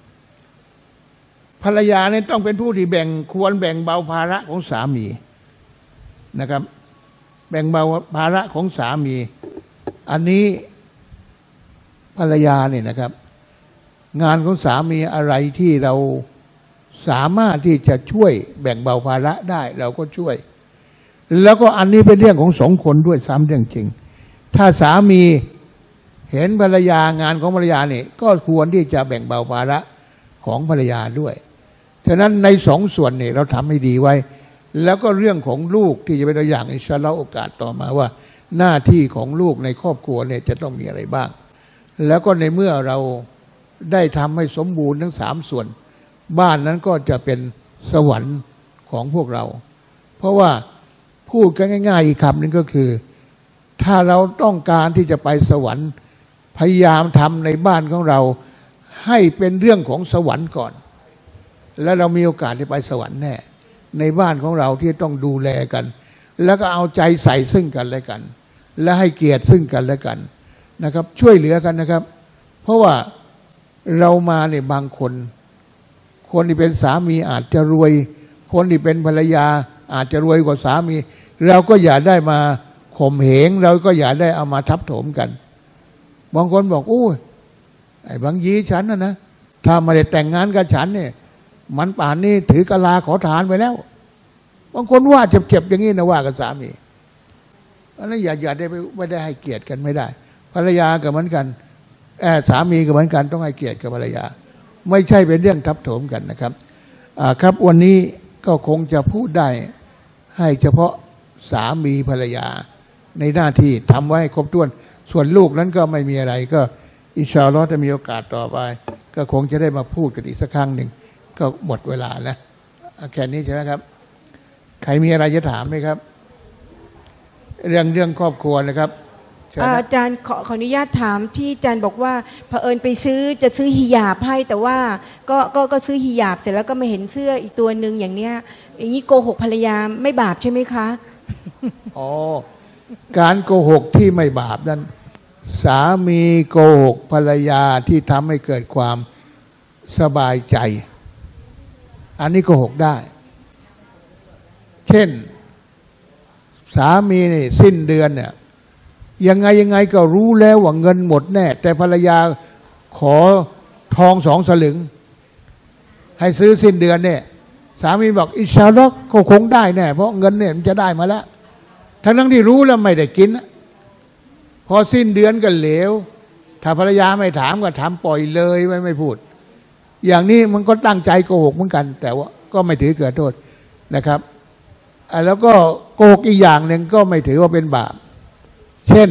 ภรรยาเนี่ยต้องเป็นผู้ที่แบ่งควรแบ่งเบาภาระของสามีนะครับแบ่งเบาภาระของสามีอันนี้ภรรยาเนี่ยนะครับงานของสามีอะไรที่เราสามารถที่จะช่วยแบ่งเบาภาระได้เราก็ช่วยแล้วก็อันนี้เป็นเรื่องของสองคนด้วยซ้ำเรื่องจริงถ้าสามีเห็นภรรยางานของภรรยาเนี่ยก็ควรที่จะแบ่งเบาภาระของภรรยาด้วยฉะนั้นในสองส่วนเนี่ยเราทำให้ดีไว้แล้วก็เรื่องของลูกที่จะเป็นตัวอย่างอินชาอัลเลาะห์โอกาสต่อมาว่าหน้าที่ของลูกในครอบครัวเนี่ยจะต้องมีอะไรบ้างแล้วก็ในเมื่อเราได้ทำให้สมบูรณ์ทั้งสามส่วนบ้านนั้นก็จะเป็นสวรรค์ของพวกเราเพราะว่าพูดกันง่ายๆอีกคำหนึ่งก็คือถ้าเราต้องการที่จะไปสวรรค์พยายามทำในบ้านของเราให้เป็นเรื่องของสวรรค์ก่อนแล้วเรามีโอกาสที่ไปสวรรค์แน่ในบ้านของเราที่ต้องดูแลกันแล้วก็เอาใจใส่ซึ่งกันและกันและให้เกียรติซึ่งกันและกันนะครับช่วยเหลือกันนะครับเพราะว่าเรามาเนี่ยบางคนคนที่เป็นสามีอาจจะรวยคนที่เป็นภรรยาอาจจะรวยกว่าสามีเราก็อย่าได้มาข่มเหงเราก็อย่าได้เอามาทับถมกันบางคนบอกโอ้ยไอ้บางยีฉันนะนะถ้าไม่ได้แต่งงานกับฉันเนี่ยมันป่านนี้ถือกะลาขอทานไปแล้วบางคนว่าเจ็บๆอย่างนี้นะว่ากับสามีอันนั้นอย่าอย่าได้ไม่ได้ให้เกียรติกันไม่ได้ภรรยาก็เหมือนกันแอบสามีก็เหมือนกันต้องให้เกียรติกับภรรยาไม่ใช่เป็นเรื่องทับถมกันนะครับอ่าครับวันนี้ก็คงจะพูดได้ให้เฉพาะสามีภรรยาในหน้าที่ทำไว้ครบถ้วนส่วนลูกนั้นก็ไม่มีอะไรก็อินชาอัลลอฮ์จะมีโอกาสต่อไปก็คงจะได้มาพูดกันอีกสักครั้งหนึ่งก็หมดเวลาแล้วแค่นี้ใช่ไหมครับใครมีอะไรจะถามไหมครับเรื่องเรื่องครอบครัวนะครับอาจารย์ขอขออนุญาตถามที่อาจารย์บอกว่าเผอิญไปซื้อจะซื้อฮิญาบให้แต่ว่าก็ก็ก็ซื้อฮิญาบเสร็จแล้วก็มาเห็นเสื้ออีกตัวหนึ่งอย่างเนี้ยอย่างนี้โกหกภรรยาไม่บาปใช่ไหมคะอ๋อการโกหกที่ไม่บาปนั้นสามีโกหกภรรยาที่ทำให้เกิดความสบายใจอันนี้โกหกได้เช่นสามีนี่สิ้นเดือนเนี่ยยังไงยังไงก็รู้แล้วว่าเงินหมดแน่แต่ภรรยาขอทองสองสลึงให้ซื้อสิ้นเดือนเนี่ยสามีบอกอิชาล็อกก็คงได้แน่เพราะเงินเนี่ยมันจะได้มาแล้วทั้งทั้งที่รู้แล้วไม่ได้กินพอสิ้นเดือนก็เหลวถ้าภรรยาไม่ถามก็ทำปล่อยเลยไม่ไม่พูดอย่างนี้มันก็ตั้งใจโกหกเหมือนกันแต่ว่าก็ไม่ถือเกิดโทษนะครับแล้วก็โกหกอีกอย่างหนึ่งก็ไม่ถือว่าเป็นบาปเช่น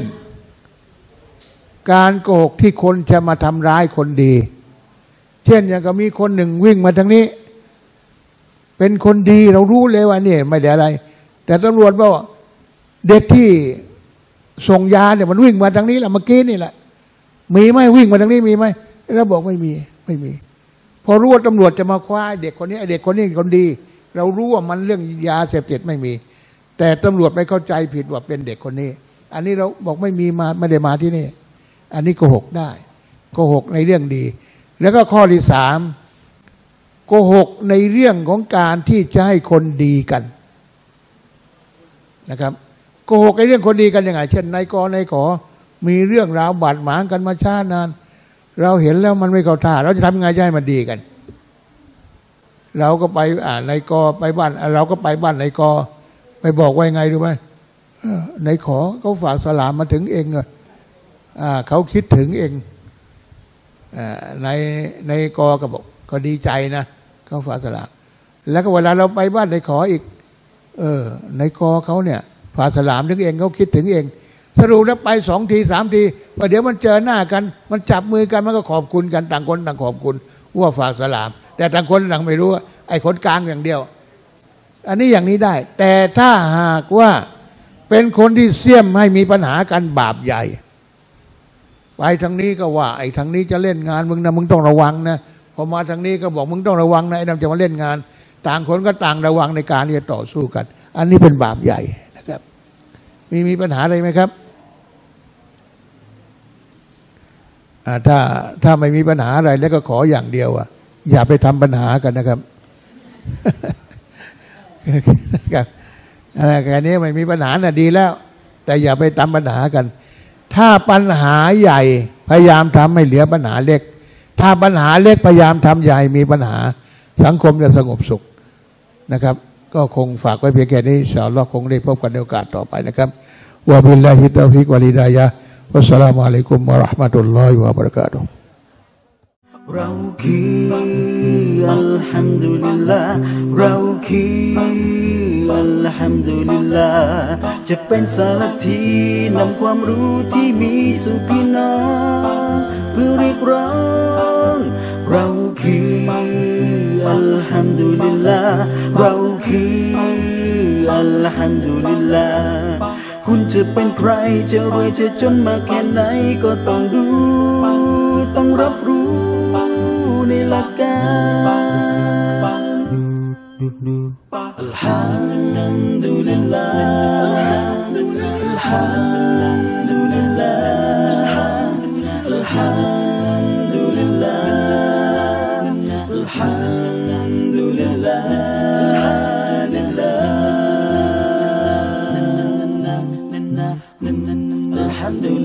การโกหกที่คนจะมาทำร้ายคนดีเช่นอย่างก็มีคนหนึ่งวิ่งมาทางนี้เป็นคนดีเรารู้เลยว่านี่ไม่ได้อะไรแต่ตำรวจบอกเด็กที่ส่งยาเนี่ยมันวิ่งมาทางนี้แหละเมื่อกี้นี่แหละมีไหมวิ่งมาทางนี้มีไหมเราบอกไม่มีไม่มีพอรู้ว่าตำรวจจะมาคว้าเด็กคนนี้เด็กคนนี้คนดีเรารู้ว่ามันเรื่องยาเสพติดไม่มีแต่ตำรวจไม่เข้าใจผิดว่าเป็นเด็กคนนี้อันนี้เราบอกไม่มีมาไม่ได้มาที่นี่อันนี้โกหกได้โกหกในเรื่องดีแล้วก็ข้อที่สามโกหกในเรื่องของการที่จะให้คนดีกันนะครับโกหกในเรื่องคนดีกันยังไงเช่นนายกนายขอมีเรื่องราวบาดหมางกันมาช้านานเราเห็นแล้วมันไม่เข้าท่าเราจะทำยังไงจะให้มันดีกันเราก็ไปอ่านายกไปบ้านเราก็ไปบ้านนายกไปบอกว่ายังไงรู้ไหมนายขอเขาฝากสลามมาถึงเองอ่าเขาคิดถึงเองอ่าในในกอก็บอกก็ดีใจนะเขาฝากสลามแล้วก็เวลาเราไปบ้านนายขออีกเออนายกอเขาเนี่ยฝากสลามถึงเองเขาคิดถึงเองสรุปแล้วไปสองทีสามทีว่าเดี๋ยวมันเจอหน้ากันมันจับมือกันมันก็ขอบคุณกันต่างคนต่างขอบคุณว่าฝากสลามแต่ต่างคนต่างไม่รู้ไอ้คนกลางอย่างเดียวอันนี้อย่างนี้ได้แต่ถ้าหากว่าเป็นคนที่เสี่ยมให้มีปัญหากันบาปใหญ่ไปทางนี้ก็ว่าไอ้ทางนี้จะเล่นงานมึงนะมึงต้องระวังนะพอมาทางนี้ก็บอกมึงต้องระวังนะไอ้นั่นจะมาเล่นงานต่างคนก็ต่างระวังในการที่จะต่อสู้กันอันนี้เป็นบาปใหญ่นะครับมีมีปัญหาอะไรไหมครับอ่าถ้าถ้าไม่มีปัญหาอะไรแล้วก็ขออย่างเดียวอ่ะอย่าไปทำปัญหากันนะครับครับอันนี้ไม่มีปัญหาน่ะดีแล้วแต่อย่าไปทำปัญหากันถ้าปัญหาใหญ่พยายามทำให้เหลือปัญหาเล็กถ้าปัญหาเล็กพยายามทำใหญ่มีปัญหาสังคมจะสงบสุขนะครับก็คงฝากไว้เพียงแค่นี้อินชาอัลลอฮ์คงได้พบกันในโอกาสต่อไปนะครับวะบิลลาฮิตตอฟิกวะลิดายะฮ์วัสสลามุอะลัยกุมวะเราะห์มะตุลลอฮิวะบะเราะกาตุฮ์เราคืออัลฮัมดุลิลลาห์เราคืออัลฮัมดุลิลลาห์จะเป็นสารทีนำความรู้ที่มีสู่พี่น้องเพื่อเรียกร้องเราคืออัลฮัมดุลิลลาห์เราคืออัลฮัมดุลิลลาห์คุณจะเป็นใครจะรวยจะจนมาแค่ไหนก็ต้องดูต้องรับรู้ในหลักการอัลฮัมดุลิลลาห์อัลฮัมดุลิลลาห์อัลฮัมดุลิลลาห์อัลฮัมดุลิลลาห์ลิลลาห์อัลฮัมดุ